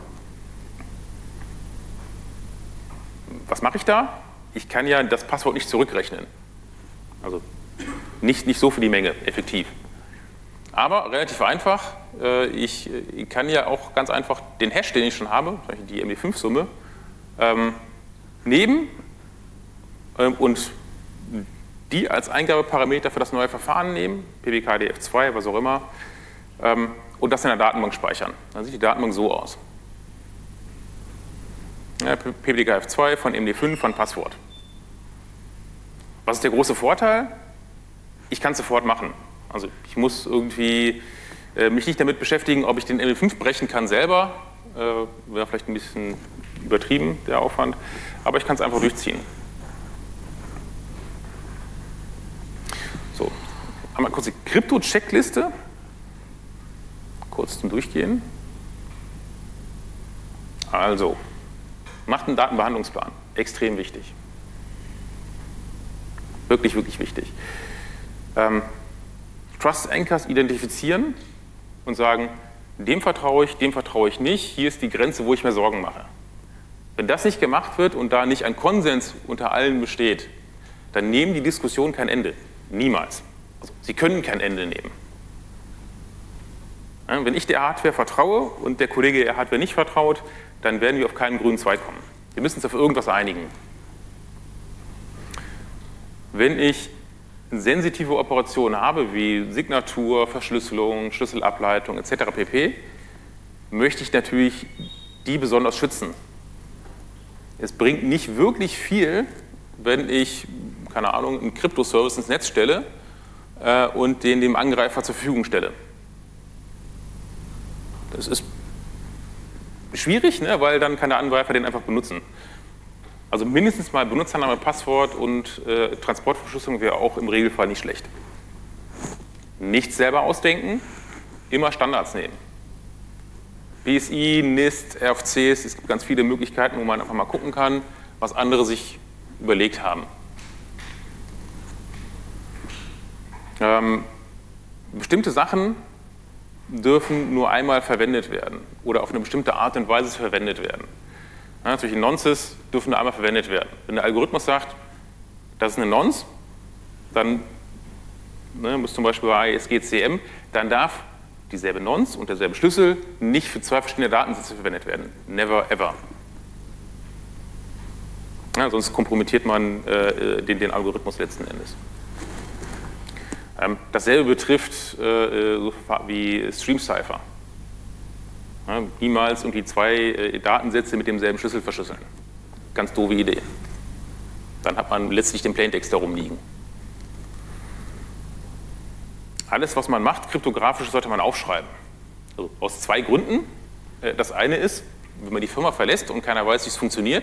Was mache ich da? Ich kann ja das Passwort nicht zurückrechnen. Also nicht so für die Menge, effektiv. Aber relativ einfach, ich kann ja auch ganz einfach den Hash, den ich schon habe, die MD5-Summe, nehmen und die als Eingabeparameter für das neue Verfahren nehmen, PBKDF2, was auch immer, und das in der Datenbank speichern. Dann sieht die Datenbank so aus. Ja, PBKDF2 von MD5 von Passwort. Was ist der große Vorteil? Ich kann es sofort machen. Also ich muss irgendwie mich nicht damit beschäftigen, ob ich den MD5 brechen kann selber. Wäre vielleicht ein bisschen übertrieben, der Aufwand, aber ich kann es einfach durchziehen. So, einmal kurz die Krypto-Checkliste, kurz zum Durchgehen. Also, macht einen Datenbehandlungsplan, extrem wichtig. Wirklich, wirklich wichtig. Trust Anchors identifizieren und sagen, dem vertraue ich nicht, hier ist die Grenze, wo ich mir Sorgen mache. Wenn das nicht gemacht wird und da nicht ein Konsens unter allen besteht, dann nehmen die Diskussionen kein Ende. Niemals. Also, sie können kein Ende nehmen. Ja, wenn ich der Hardware vertraue und der Kollege der Hardware nicht vertraut, dann werden wir auf keinen grünen Zweig kommen. Wir müssen uns auf irgendwas einigen. Wenn ich sensitive Operationen habe, wie Signatur, Verschlüsselung, Schlüsselableitung etc. pp., möchte ich natürlich die besonders schützen. Es bringt nicht wirklich viel, wenn ich, keine Ahnung, einen Kryptoservice ins Netz stelle und den dem Angreifer zur Verfügung stelle. Das ist schwierig, ne, weil dann kann der Angreifer den einfach benutzen. Also mindestens mal Benutzername, Passwort und Transportverschlüsselung wäre auch im Regelfall nicht schlecht. Nichts selber ausdenken, immer Standards nehmen. BSI, NIST, RFCs, es gibt ganz viele Möglichkeiten, wo man einfach mal gucken kann, was andere sich überlegt haben. bestimmte Sachen dürfen nur einmal verwendet werden oder auf eine bestimmte Art und Weise verwendet werden. Ja, solche Nonces dürfen nur einmal verwendet werden. Wenn der Algorithmus sagt, das ist eine Nonce, dann muss zum Beispiel bei SGCM, dann darf dieselbe Nonce und derselbe Schlüssel nicht für zwei verschiedene Datensätze verwendet werden. Never ever. Ja, sonst kompromittiert man den Algorithmus letzten Endes. Dasselbe betrifft so wie Stream-Cipher. Ja, niemals irgendwie zwei Datensätze mit demselben Schlüssel verschlüsseln. Ganz doofe Idee. Dann hat man letztlich den Plaintext darum liegen. Alles, was man macht, kryptografisch, sollte man aufschreiben. Also aus zwei Gründen. Das eine ist, wenn man die Firma verlässt und keiner weiß, wie es funktioniert,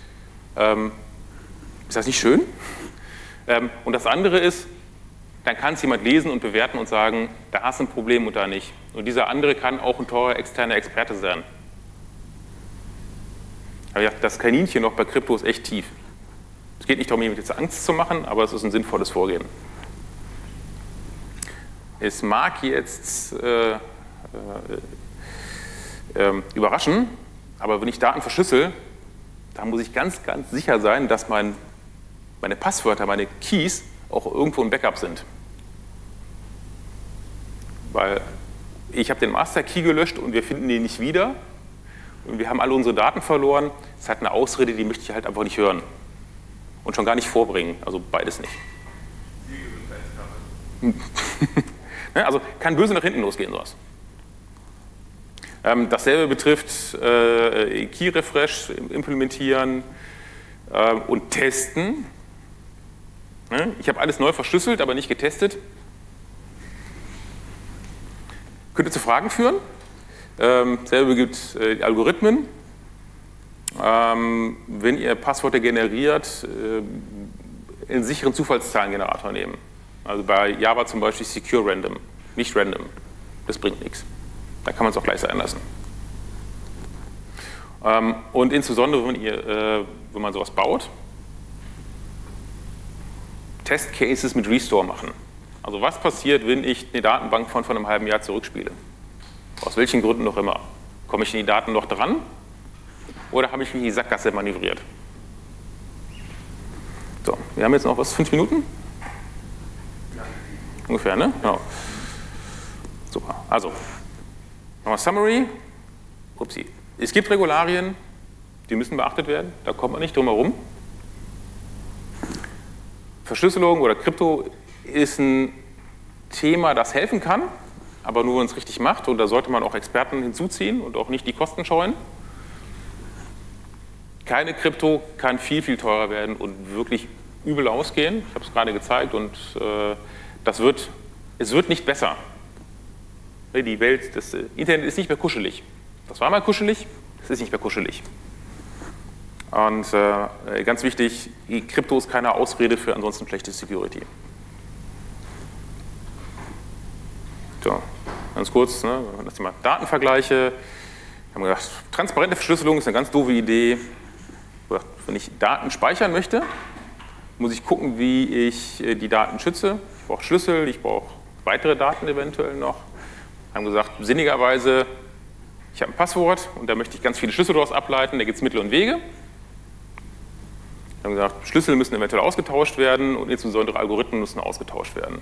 ist das nicht schön? Und das andere ist, dann kann es jemand lesen und bewerten und sagen, da hast du ein Problem und da nicht. Und dieser andere kann auch ein teurer externer Experte sein. Aber ja, das Kaninchen noch bei Krypto ist echt tief. Es geht nicht darum, jemand jetzt Angst zu machen, aber es ist ein sinnvolles Vorgehen. Es mag jetzt überraschen, aber wenn ich Daten verschlüssel, dann muss ich ganz, ganz sicher sein, dass meine Passwörter, meine Keys auch irgendwo ein Backup sind. Weil ich habe den Master Key gelöscht und wir finden ihn nicht wieder und wir haben alle unsere Daten verloren. Das hat eine Ausrede, die möchte ich halt einfach nicht hören und schon gar nicht vorbringen, also beides nicht. Also kann böse nach hinten losgehen, sowas. Dasselbe betrifft Key Refresh implementieren und testen. Ich habe alles neu verschlüsselt, aber nicht getestet. Könnte zu Fragen führen. Selbe gibt Algorithmen. Wenn ihr Passwörter generiert, einen sicheren Zufallszahlengenerator nehmen. Also bei Java zum Beispiel Secure Random, nicht Random. Das bringt nichts. Da kann man es auch gleich sein lassen. Und insbesondere, wenn man sowas baut, Testcases mit Restore machen. Also was passiert, wenn ich eine Datenbank von einem halben Jahr zurückspiele? Aus welchen Gründen noch immer. Komme ich in die Daten noch dran oder habe ich mich in die Sackgasse manövriert? So, wir haben jetzt noch was, 5 Minuten? Ja. Ungefähr, ne? Genau. Super. Also, nochmal Summary. Upsi. Es gibt Regularien, die müssen beachtet werden, da kommt man nicht drum herum. Verschlüsselung oder Krypto ist ein Thema, das helfen kann, aber nur wenn man es richtig macht, und da sollte man auch Experten hinzuziehen und auch nicht die Kosten scheuen. Keine Krypto kann viel, viel teurer werden und wirklich übel ausgehen. Ich habe es gerade gezeigt und es wird nicht besser. Die Welt, das Internet ist nicht mehr kuschelig. Das war mal kuschelig, das ist nicht mehr kuschelig. Und ganz wichtig, die Krypto ist keine Ausrede für ansonsten schlechte Security. So, ganz kurz, ne, das Thema Datenvergleiche. Wir haben gesagt, transparente Verschlüsselung ist eine ganz doofe Idee. Wenn ich Daten speichern möchte, muss ich gucken, wie ich die Daten schütze. Ich brauche Schlüssel, ich brauche weitere Daten eventuell noch. Wir haben gesagt, sinnigerweise, ich habe ein Passwort und da möchte ich ganz viele Schlüssel daraus ableiten, da gibt es Mittel und Wege. Wir haben gesagt, Schlüssel müssen eventuell ausgetauscht werden und insbesondere Algorithmen müssen ausgetauscht werden.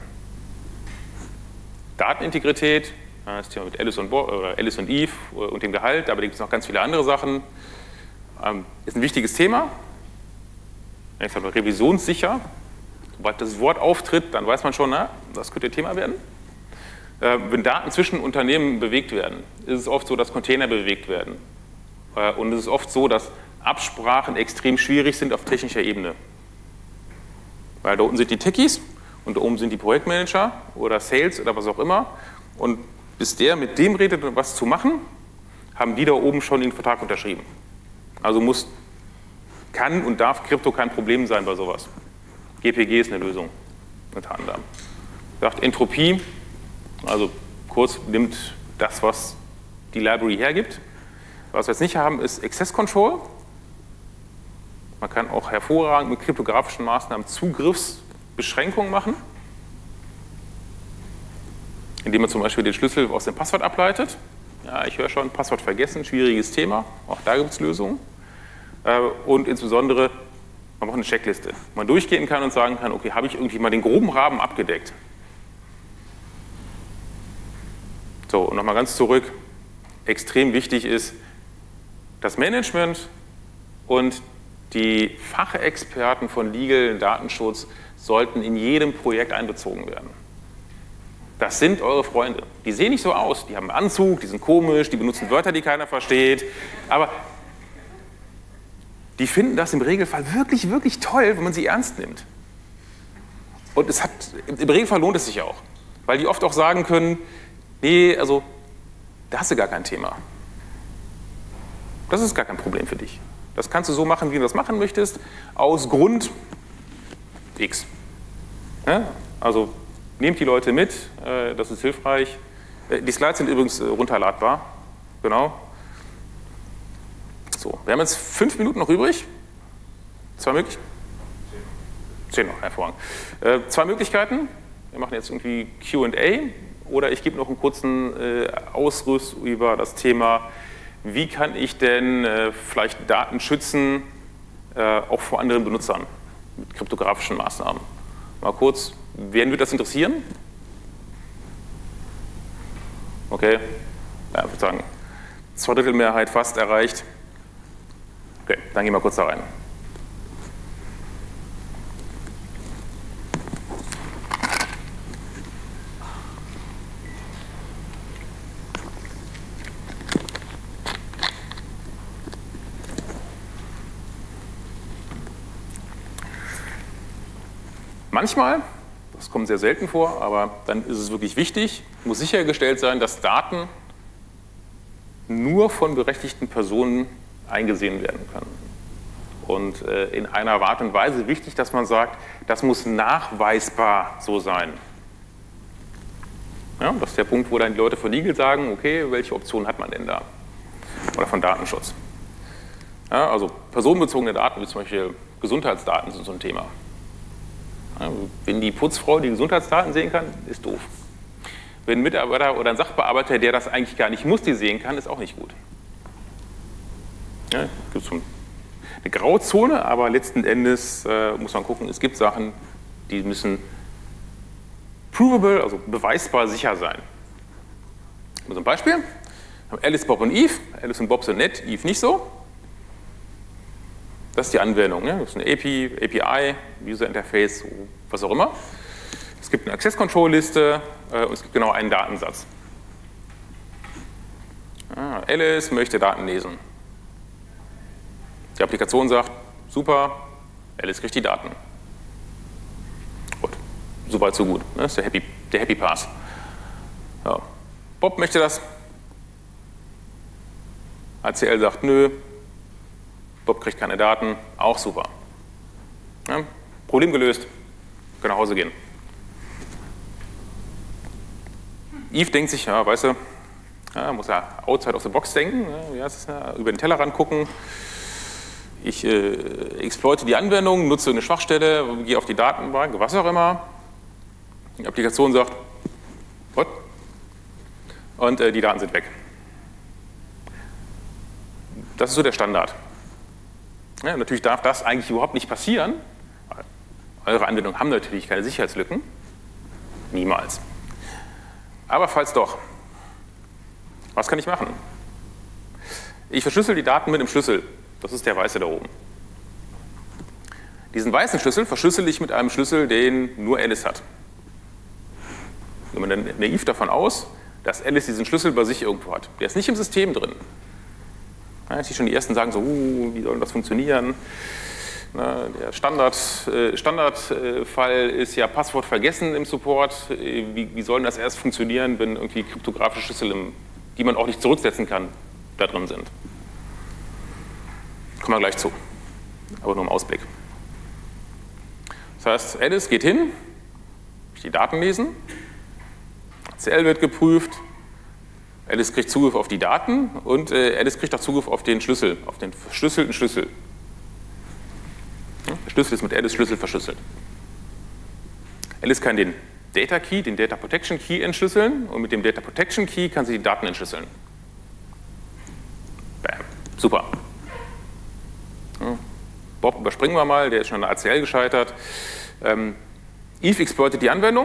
Datenintegrität, das Thema mit Alice und Eve und dem Gehalt, aber da gibt es noch ganz viele andere Sachen. Ist ein wichtiges Thema. Ich sage revisionssicher. Sobald das Wort auftritt, dann weiß man schon, na, das könnte Thema werden. Wenn Daten zwischen Unternehmen bewegt werden, ist es oft so, dass Container bewegt werden. Und es ist oft so, dass Absprachen extrem schwierig sind auf technischer Ebene. Weil da unten sind die Techies und da oben sind die Projektmanager oder Sales oder was auch immer. Und bis der mit dem redet, um was zu machen, haben die da oben schon den Vertrag unterschrieben. Also kann und darf Krypto kein Problem sein bei sowas. GPG ist eine Lösung, unter anderem. Sagt Entropie, also kurz nimmt das, was die Library hergibt. Was wir jetzt nicht haben, ist Access Control. Man kann auch hervorragend mit kryptografischen Maßnahmen Zugriffsbeschränkungen machen. indem man zum Beispiel den Schlüssel aus dem Passwort ableitet. Ja, ich höre schon, Passwort vergessen, schwieriges Thema. Auch da gibt es Lösungen. Und insbesondere, man braucht eine Checkliste. Man durchgehen kann und sagen kann, okay, habe ich irgendwie mal den groben Rahmen abgedeckt? So, und nochmal ganz zurück. Extrem wichtig ist, das Management und die Fachexperten von Legal und Datenschutz sollten in jedem Projekt einbezogen werden. Das sind eure Freunde. Die sehen nicht so aus, die haben einen Anzug, die sind komisch, die benutzen Wörter, die keiner versteht, aber die finden das im Regelfall wirklich, wirklich toll, wenn man sie ernst nimmt. Und im Regelfall lohnt es sich auch, weil die oft auch sagen können, nee, also da hast du gar kein Thema. Das ist gar kein Problem für dich. Das kannst du so machen, wie du das machen möchtest, aus Grund X. Ja? Also nehmt die Leute mit, das ist hilfreich. Die Slides sind übrigens runterladbar. Genau. So, wir haben jetzt 5 Minuten noch übrig. 2 Möglichkeiten. 10 noch, hervorragend. 2 Möglichkeiten. Wir machen jetzt irgendwie Q&A oder ich gebe noch einen kurzen Ausriss über das Thema, wie kann ich denn vielleicht Daten schützen, auch vor anderen Benutzern mit kryptografischen Maßnahmen. Mal kurz, wen wird das interessieren? Okay, ja, ich würde sagen, 2/3 Mehrheit fast erreicht. Okay, dann gehen wir kurz da rein. Manchmal, das kommt sehr selten vor, aber dann ist es wirklich wichtig, muss sichergestellt sein, dass Daten nur von berechtigten Personen eingesehen werden können. Und in einer Art und Weise wichtig, dass man sagt, das muss nachweisbar so sein. Ja, das ist der Punkt, wo dann die Leute von Legal sagen, okay, welche Option hat man denn da? Oder von Datenschutz. Ja, also personenbezogene Daten, wie zum Beispiel Gesundheitsdaten, sind so ein Thema. Ja, wenn die Putzfrau die Gesundheitsdaten sehen kann, ist doof. Wenn ein Mitarbeiter oder ein Sachbearbeiter, der das eigentlich gar nicht muss, die sehen kann, ist auch nicht gut. Ja, gibt es eine Grauzone, aber letzten Endes muss man gucken, es gibt Sachen, die müssen provable, also beweisbar sicher sein. Also ein Beispiel, wir haben Alice, Bob und Eve. Alice und Bob sind nett, Eve nicht so. Das ist die Anwendung. Ne? Das ist eine API, User Interface, was auch immer. Es gibt eine Access Control Liste und es gibt genau einen Datensatz. Alice möchte Daten lesen. Die Applikation sagt, super, Alice kriegt die Daten. Gut, soweit so gut. Das ist der Happy Path. Ja. Bob möchte das. ACL sagt, nö. Bob kriegt keine Daten, auch super. Ja, Problem gelöst, kann nach Hause gehen. Eve denkt sich, ja, weißt du, ja, muss ja outside of the box denken, ja, über den Tellerrand gucken. Ich exploite die Anwendung, nutze eine Schwachstelle, gehe auf die Datenbank, was auch immer. Die Applikation sagt, what? Und die Daten sind weg. Das ist so der Standard. Ja, natürlich darf das eigentlich überhaupt nicht passieren. Eure Anwendungen haben natürlich keine Sicherheitslücken. Niemals. Aber falls doch, was kann ich machen? Ich verschlüssel die Daten mit einem Schlüssel. Das ist der weiße da oben. Diesen weißen Schlüssel verschlüssel ich mit einem Schlüssel, den nur Alice hat. Wenn man dann naiv davon aus, dass Alice diesen Schlüssel bei sich irgendwo hat. Der ist nicht im System drin. Ja, jetzt schon die ersten sagen so, wie soll das funktionieren? Na, der Standardfall ist ja Passwort vergessen im Support. Wie soll das erst funktionieren, wenn irgendwie kryptografische Schlüssel, die man auch nicht zurücksetzen kann, da drin sind? Kommen wir gleich zu, aber nur im Ausblick. Das heißt, Alice geht hin, die Daten lesen, ACL wird geprüft, Alice kriegt Zugriff auf die Daten und Alice kriegt auch Zugriff auf den Schlüssel, auf den verschlüsselten Schlüssel. Der Schlüssel ist mit Alice Schlüssel verschlüsselt. Alice kann den Data Key, den Data Protection Key entschlüsseln und mit dem Data Protection Key kann sie die Daten entschlüsseln. Bam. Super. Ja. Bob überspringen wir mal, der ist schon an der ACL gescheitert. Eve exploitet die Anwendung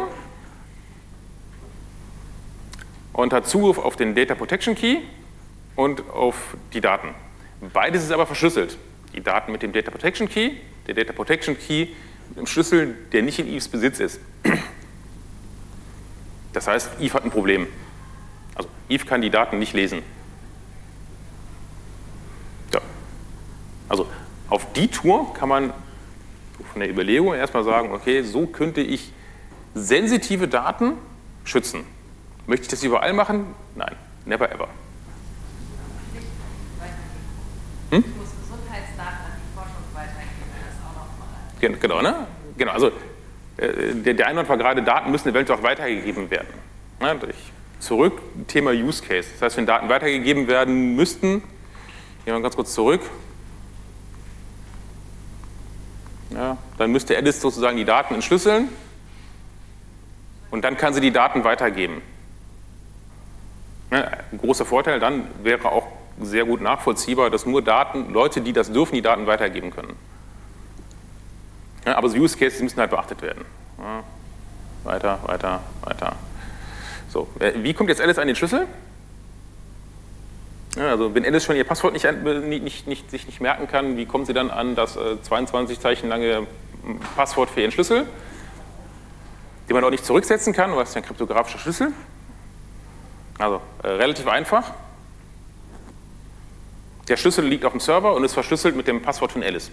und hat Zugriff auf den Data Protection Key und auf die Daten. Beides ist aber verschlüsselt. Die Daten mit dem Data Protection Key, der Data Protection Key mit einem Schlüssel, der nicht in Eves Besitz ist. Das heißt, Eve hat ein Problem. Also Eve kann die Daten nicht lesen. Ja. Also auf die Tour kann man von der Überlegung erstmal sagen, okay, so könnte ich sensitive Daten schützen. Möchte ich das überall machen? Nein, never ever. Ich muss Gesundheitsdaten an die Forschung weitergeben, das auch noch mal. Genau, ne? Genau, also der Einwand war gerade, Daten müssen eventuell auch weitergegeben werden. Ja, zurück, Thema Use Case. Das heißt, wenn Daten weitergegeben werden müssten, gehen wir ganz kurz zurück, ja, dann müsste Alice sozusagen die Daten entschlüsseln und dann kann sie die Daten weitergeben. Ja, ein großer Vorteil dann wäre auch sehr gut nachvollziehbar, dass nur Leute, die das dürfen, die Daten weitergeben können. Ja, aber so Use Cases müssen halt beachtet werden. Ja, weiter, weiter, weiter. So, wie kommt jetzt Alice an den Schlüssel? Ja, also wenn Alice schon ihr Passwort sich nicht merken kann, wie kommt sie dann an das 22 Zeichen lange Passwort für ihren Schlüssel, den man auch nicht zurücksetzen kann, weil es ist ja ein kryptografischer Schlüssel. Also relativ einfach. Der Schlüssel liegt auf dem Server und ist verschlüsselt mit dem Passwort von Alice.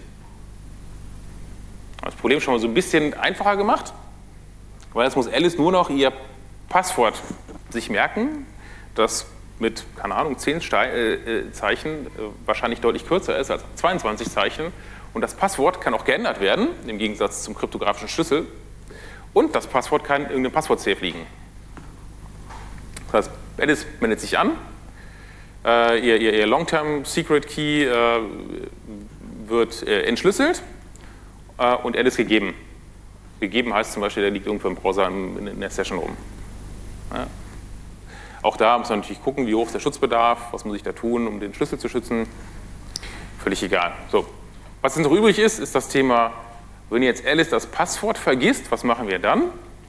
Das Problem ist schon mal so ein bisschen einfacher gemacht, weil jetzt muss Alice nur noch ihr Passwort sich merken, das mit, keine Ahnung, 10 Zeichen wahrscheinlich deutlich kürzer ist als 22 Zeichen. Und das Passwort kann auch geändert werden, im Gegensatz zum kryptografischen Schlüssel. Und das Passwort kann in irgendeinem Passwort-Safe liegen. Das heißt, Alice meldet sich an, ihr Long-Term-Secret-Key wird entschlüsselt und Alice gegeben. Gegeben heißt zum Beispiel, der liegt irgendwo im Browser in der Session rum. Ja. Auch da muss man natürlich gucken, wie hoch ist der Schutzbedarf, was muss ich da tun, um den Schlüssel zu schützen. Völlig egal. So. Was jetzt noch übrig ist, ist das Thema, wenn jetzt Alice das Passwort vergisst, was machen wir dann?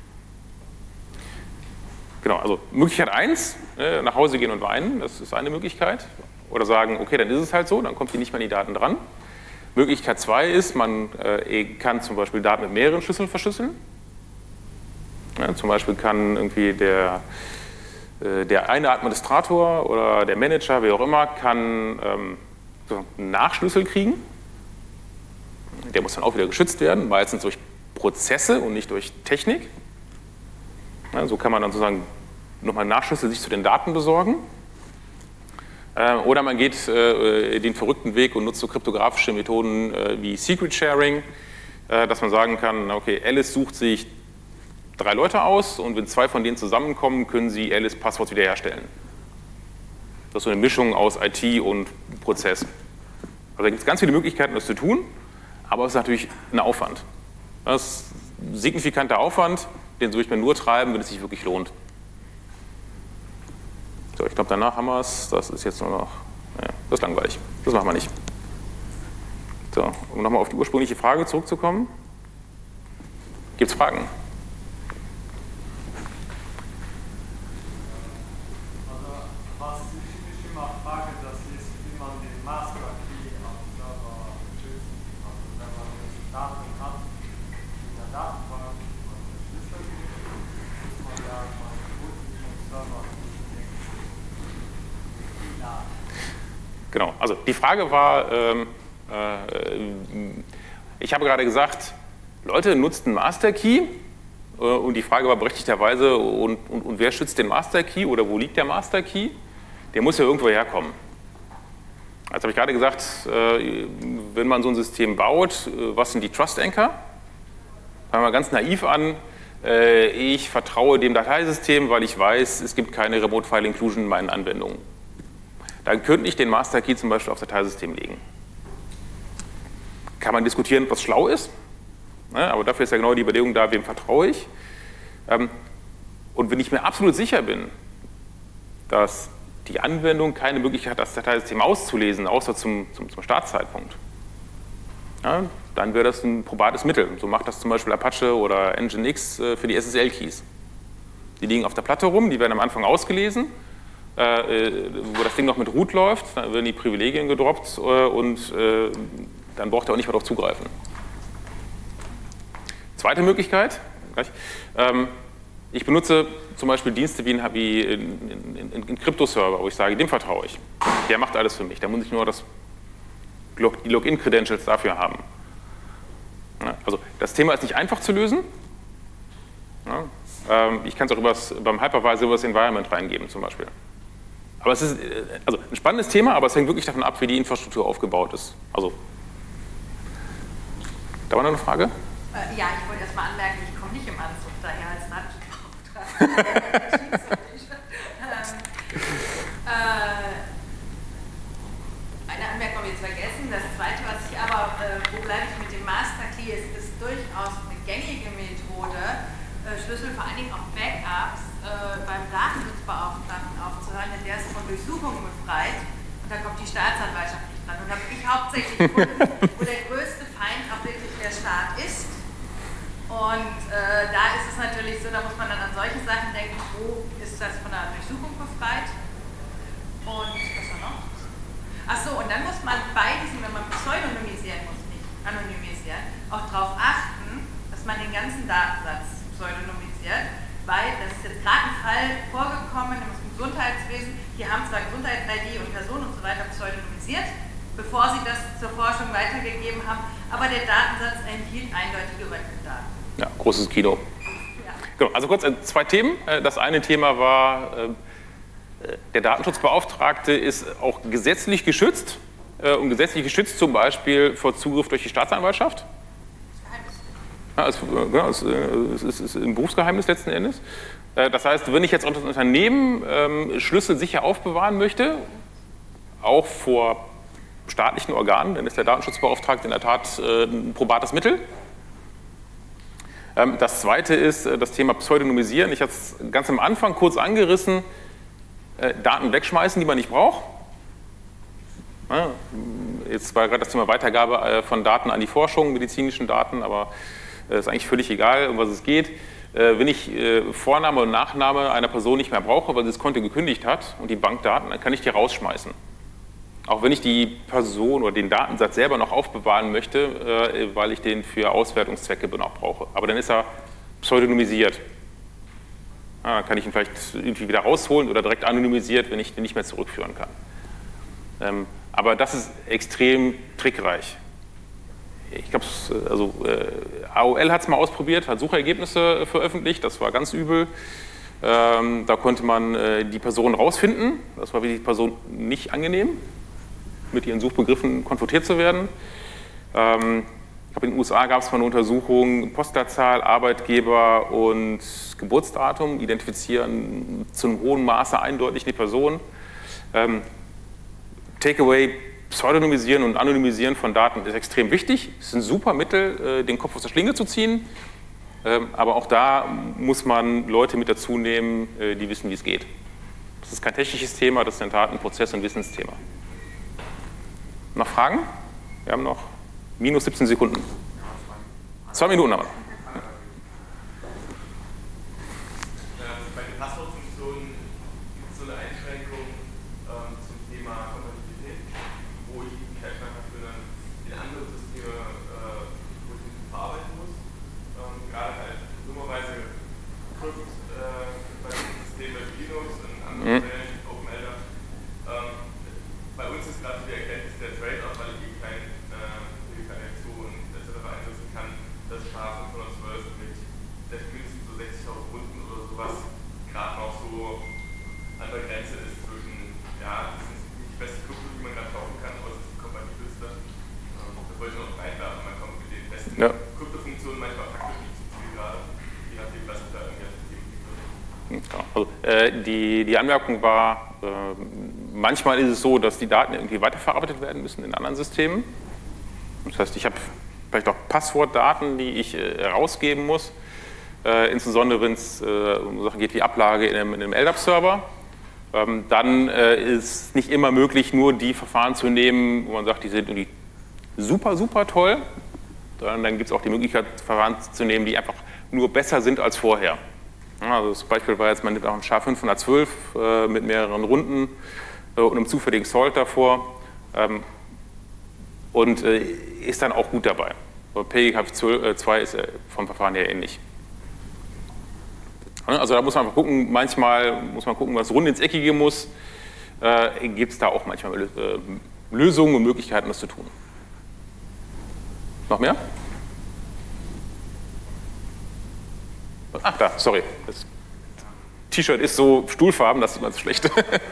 Genau, also Möglichkeit 1, nach Hause gehen und weinen, das ist eine Möglichkeit. Oder sagen, okay, dann ist es halt so, dann kommt sie nicht mehr an die Daten dran. Möglichkeit 2 ist, man kann zum Beispiel Daten mit mehreren Schlüsseln verschlüsseln. Ja, zum Beispiel kann irgendwie der eine Administrator oder der Manager, wer auch immer, kann einen Nachschlüssel kriegen. Der muss dann auch wieder geschützt werden, meistens durch Prozesse und nicht durch Technik. Ja, so kann man dann sozusagen nochmal einen Nachschlüssel sich zu den Daten besorgen. Oder man geht den verrückten Weg und nutzt so kryptografische Methoden wie Secret Sharing, dass man sagen kann, okay, Alice sucht sich 3 Leute aus und wenn 2 von denen zusammenkommen, können sie Alice Passwort wiederherstellen. Das ist so eine Mischung aus IT und Prozess. Also da gibt es ganz viele Möglichkeiten, das zu tun, aber es ist natürlich ein Aufwand. Das ist ein signifikanter Aufwand, den würde ich mir nur treiben, wenn es sich wirklich lohnt. So, ich glaube, danach haben wir es. Das ist jetzt nur noch, ja, das ist langweilig. Das machen wir nicht. So, um nochmal auf die ursprüngliche Frage zurückzukommen. Gibt es Fragen? Genau, also die Frage war, ich habe gerade gesagt, Leute nutzt einen Master Key und die Frage war berechtigterweise, und wer schützt den Master Key oder wo liegt der Master Key? Der muss ja irgendwo herkommen. Also habe ich gerade gesagt, wenn man so ein System baut, was sind die Trust Anchor? Fangen wir ganz naiv an, ich vertraue dem Dateisystem, weil ich weiß, es gibt keine Remote File Inclusion in meinen Anwendungen. Dann könnte ich den Master Key zum Beispiel aufs Dateisystem legen. Kann man diskutieren, was schlau ist, ne? Aber dafür ist ja genau die Überlegung da, wem vertraue ich. Und wenn ich mir absolut sicher bin, dass die Anwendung keine Möglichkeit hat, das Dateisystem auszulesen, außer zum Startzeitpunkt, ja, dann wäre das ein probates Mittel. So macht das zum Beispiel Apache oder Nginx für die SSL-Keys. Die liegen auf der Platte rum, die werden am Anfang ausgelesen, wo das Ding noch mit Root läuft, dann werden die Privilegien gedroppt und dann braucht er auch nicht mehr darauf zugreifen. Zweite Möglichkeit, ich benutze zum Beispiel Dienste wie einen Kryptoserver, wo ich sage, dem vertraue ich. Der macht alles für mich, da muss ich nur die Login-Credentials dafür haben. Ja, also das Thema ist nicht einfach zu lösen. Ja, ich kann es auch beim Hypervisor über das Environment reingeben zum Beispiel. Aber es ist also ein spannendes Thema, aber es hängt wirklich davon ab, wie die Infrastruktur aufgebaut ist. Also, da war noch eine Frage? Ja, ich wollte erst mal anmerken, ich komme nicht im Anzug daher als Datenschutzbeauftragter. Eine Anmerkung habe ich jetzt vergessen. Das zweite, was ich aber, wo bleibe ich mit dem Master Key, ist durchaus eine gängige Methode, Schlüssel vor allen Dingen auch Backups beim Datenschutzbeauftragten aufzuhören, denn der ist von Durchsuchungen befreit und da kommt die Staatsanwaltschaft nicht dran. Und da habe ich hauptsächlich gefunden, wo der größte Feind auch wirklich der Staat ist. Und da ist es natürlich so, da muss man dann an solche Sachen denken, wo ist das von der Durchsuchung befreit? Und was war noch? Achso, und dann muss man bei diesem, wenn man pseudonymisieren muss, nicht anonymisieren, auch darauf achten, dass man den ganzen Datensatz pseudonymisiert, weil das ist jetzt gerade ein Fall vorgekommen im Gesundheitswesen, die haben zwar Gesundheits-ID und Personen und so weiter pseudonymisiert, bevor sie das zur Forschung weitergegeben haben, aber der Datensatz enthielt eindeutige Röntgendaten. Ja, großes Kino. Ja. Genau, also kurz zwei Themen. Das eine Thema war, der Datenschutzbeauftragte ist auch gesetzlich geschützt und gesetzlich geschützt zum Beispiel vor Zugriff durch die Staatsanwaltschaft. Ja, es ist ein Berufsgeheimnis letzten Endes. Das heißt, wenn ich jetzt als Unternehmen Schlüssel sicher aufbewahren möchte, auch vor staatlichen Organen, dann ist der Datenschutzbeauftragte in der Tat ein probates Mittel. Das zweite ist das Thema Pseudonymisieren. Ich hatte es ganz am Anfang kurz angerissen, Daten wegschmeißen, die man nicht braucht. Ja, jetzt war gerade das Thema Weitergabe von Daten an die Forschung, medizinischen Daten, aber ist eigentlich völlig egal, um was es geht. Wenn ich Vorname und Nachname einer Person nicht mehr brauche, weil sie das Konto gekündigt hat und die Bankdaten, dann kann ich die rausschmeißen. Auch wenn ich die Person oder den Datensatz selber noch aufbewahren möchte, weil ich den für Auswertungszwecke noch brauche. Aber dann ist er pseudonymisiert. Ja, dann kann ich ihn vielleicht irgendwie wieder rausholen oder direkt anonymisiert, wenn ich den nicht mehr zurückführen kann. Aber das ist extrem trickreich. Ich glaube, also AOL hat es mal ausprobiert, hat Suchergebnisse veröffentlicht, das war ganz übel. Da konnte man die Person rausfinden, das war für die Person nicht angenehm, mit ihren Suchbegriffen konfrontiert zu werden. Ich glaube, in den USA gab es mal eine Untersuchung, Postleitzahl, Arbeitgeber und Geburtsdatum identifizieren zu einem hohen Maße eindeutig die Person. Takeaway, Pseudonymisieren und Anonymisieren von Daten ist extrem wichtig. Es ist ein super Mittel, den Kopf aus der Schlinge zu ziehen. Aber auch da muss man Leute mit dazu nehmen, die wissen, wie es geht. Das ist kein technisches Thema, das ist in der Tat ein Prozess- und Wissensthema. Noch Fragen? Wir haben noch minus 17 Sekunden. 2 Minuten haben wir noch. Bei den Passwortfunktionen gibt es so eine Einschränkung zum Thema Kompatibilität, wo ich die Möglichkeit habe, in andere Systeme, wo ich das verarbeiten muss. Gerade halt dummerweise Crypt bei dem System bei Linux und in anderen Fällen, OpenELDA. Bei uns ist gerade die Erkenntnis der Trade-off, weil ich eben keine Reaktion etc. einsetzen kann, das SHA-512 mit mindestens so 60.000 Kunden oder sowas gerade noch so an der Grenze ist zwischen, ja, das ist nicht die beste Krypto, die man gerade kaufen kann, aber es ist die kompatibelste. Das wollte ich noch reinwerfen, man kommt mit den besten Kryptofunktionen manchmal faktisch nicht zu viel gerade, je nachdem, was es da irgendwie als System gibt. Also, die Anmerkung war, manchmal ist es so, dass die Daten irgendwie weiterverarbeitet werden müssen in anderen Systemen. Das heißt, ich habe vielleicht auch Passwortdaten, die ich rausgeben muss. insbesondere wenn es um Sachen geht wie Ablage in einem LDAP-Server. Dann ist nicht immer möglich, nur die Verfahren zu nehmen, wo man sagt, die sind irgendwie super, super toll, sondern dann gibt es auch die Möglichkeit, Verfahren zu nehmen, die einfach nur besser sind als vorher. Also das Beispiel war jetzt, man nimmt auch einen SHA-512 mit mehreren Runden und einem zufälligen Salt davor und ist dann auch gut dabei. PGK2 ist vom Verfahren her ähnlich. Also da muss man einfach gucken, manchmal muss man gucken, was rund ins Eckige muss. Gibt es da auch manchmal Lösungen und Möglichkeiten, das zu tun. Noch mehr? Ach da, sorry. Das T-Shirt ist so stuhlfarben, das ist immer so schlecht.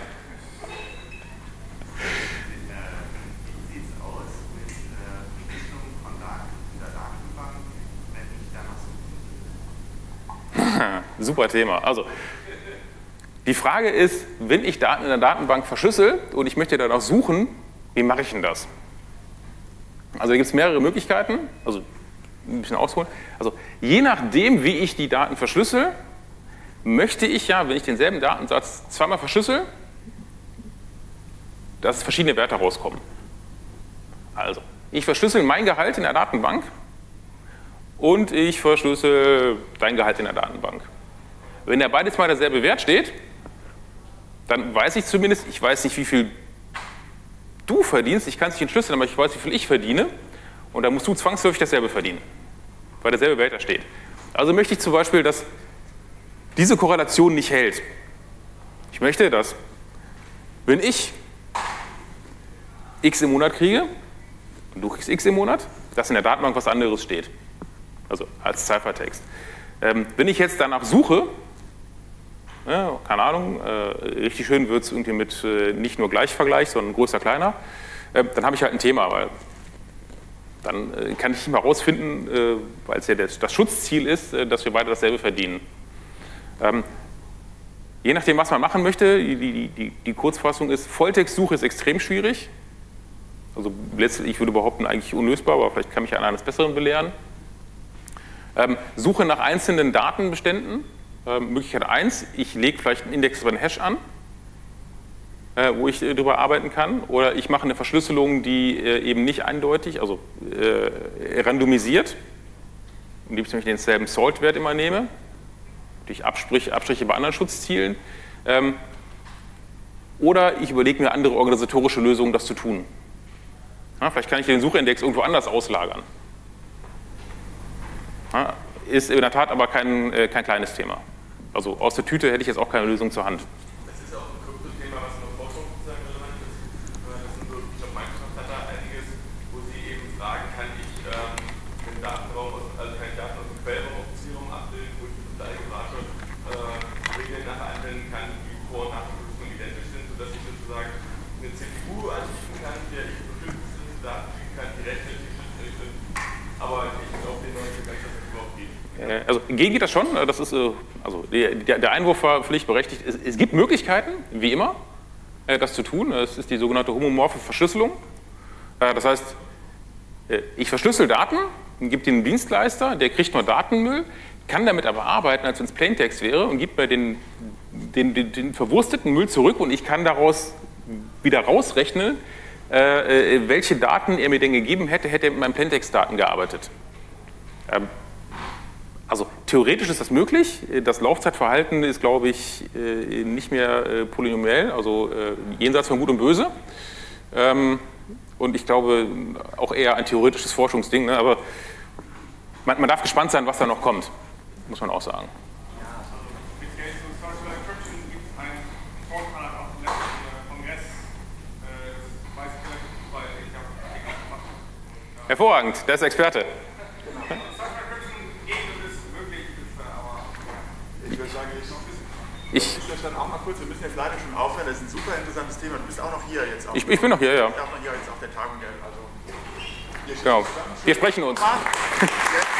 Super Thema. Also, die Frage ist, wenn ich Daten in der Datenbank verschlüssel und ich möchte danach suchen, wie mache ich denn das? Also, da gibt es mehrere Möglichkeiten. Also, ein bisschen ausholen. Also, je nachdem, wie ich die Daten verschlüssel, möchte ich ja, wenn ich denselben Datensatz zweimal verschlüssel, dass verschiedene Werte rauskommen. Also, ich verschlüssel mein Gehalt in der Datenbank und ich verschlüssel dein Gehalt in der Datenbank. Wenn da beides mal derselbe Wert steht, dann weiß ich zumindest, ich weiß nicht, wie viel du verdienst, ich kann es nicht entschlüsseln, aber ich weiß, wie viel ich verdiene und dann musst du zwangsläufig dasselbe verdienen, weil derselbe Wert da steht. Also möchte ich zum Beispiel, dass diese Korrelation nicht hält. Ich möchte, dass, wenn ich x im Monat kriege und du kriegst x im Monat, dass in der Datenbank was anderes steht. Also als Ciphertext. Wenn ich jetzt danach suche, ja, keine Ahnung, richtig schön wird es irgendwie mit nicht nur Gleichvergleich, sondern größer, kleiner, dann habe ich halt ein Thema, weil dann kann ich nicht mal rausfinden, weil es ja das Schutzziel ist, dass wir beide dasselbe verdienen. Je nachdem, was man machen möchte, die Kurzfassung ist, Volltextsuche ist extrem schwierig. Also letztlich, ich würde behaupten, eigentlich unlösbar, aber vielleicht kann mich einer eines Besseren belehren. Suche nach einzelnen Datenbeständen. Möglichkeit 1, ich lege vielleicht einen Index über einen Hash an, wo ich darüber arbeiten kann. Oder ich mache eine Verschlüsselung, die eben nicht eindeutig, also randomisiert, indem ich nämlich denselben Salt-Wert immer nehme. Durch Abstriche bei anderen Schutzzielen. Oder ich überlege mir andere organisatorische Lösungen, das zu tun. Ja, vielleicht kann ich den Suchindex irgendwo anders auslagern. Ja, ist in der Tat aber kein kleines Thema. Also aus der Tüte hätte ich jetzt auch keine Lösung zur Hand. Das ist auch ein Krypto-Thema, was in der Forschung sozusagen relevant ist. Das sind so, ich glaube, Microsoft hat da einiges, wo sie eben fragen, kann ich einen Datenraum, also kann ich Daten aus dem Quellraum auf dem Zielraum abbilden, wo ich bestimmte algebraische Regeln nachher anwenden kann, die Vor- und Nachverschlüsselung identisch sind, sodass ich sozusagen eine CPU anbieten kann, der ich bestimmte Daten schicken kann, die rechnet, die schriftlich sind, aber ich auf den neuen Gedanken überhaupt geht. Also gehen geht das schon, das ist, also der Einwurf war pflichtberechtigt. Es gibt Möglichkeiten, wie immer, das zu tun. Das ist die sogenannte homomorphe Verschlüsselung. Das heißt, ich verschlüssel Daten, gebe den Dienstleister, der kriegt nur Datenmüll, kann damit aber arbeiten, als wenn es Plaintext wäre und gibt mir den verwursteten Müll zurück und ich kann daraus wieder rausrechnen, welche Daten er mir denn gegeben hätte, hätte er mit meinen Plaintext-Daten gearbeitet. Also theoretisch ist das möglich. Das Laufzeitverhalten ist, glaube ich, nicht mehr polynomiell, also jenseits von Gut und Böse. Und ich glaube auch eher ein theoretisches Forschungsding. Ne? Aber man darf gespannt sein, was da noch kommt, muss man auch sagen. Speziell zu Social Encryption gibt es einen Vortrag auf dem letzten Kongress. Weiß ich vielleicht nicht, weil ich habe den gemacht. Hervorragend, der ist Experte. Ich würde sagen, ich das dann auch mal kurz, wir müssen jetzt leider schon aufhören, das ist ein super interessantes Thema. Du bist auch noch hier jetzt. Ich bin noch hier, ja. Ich bin auch noch hier jetzt auf der Tagung. Also, genau. Wir sprechen uns.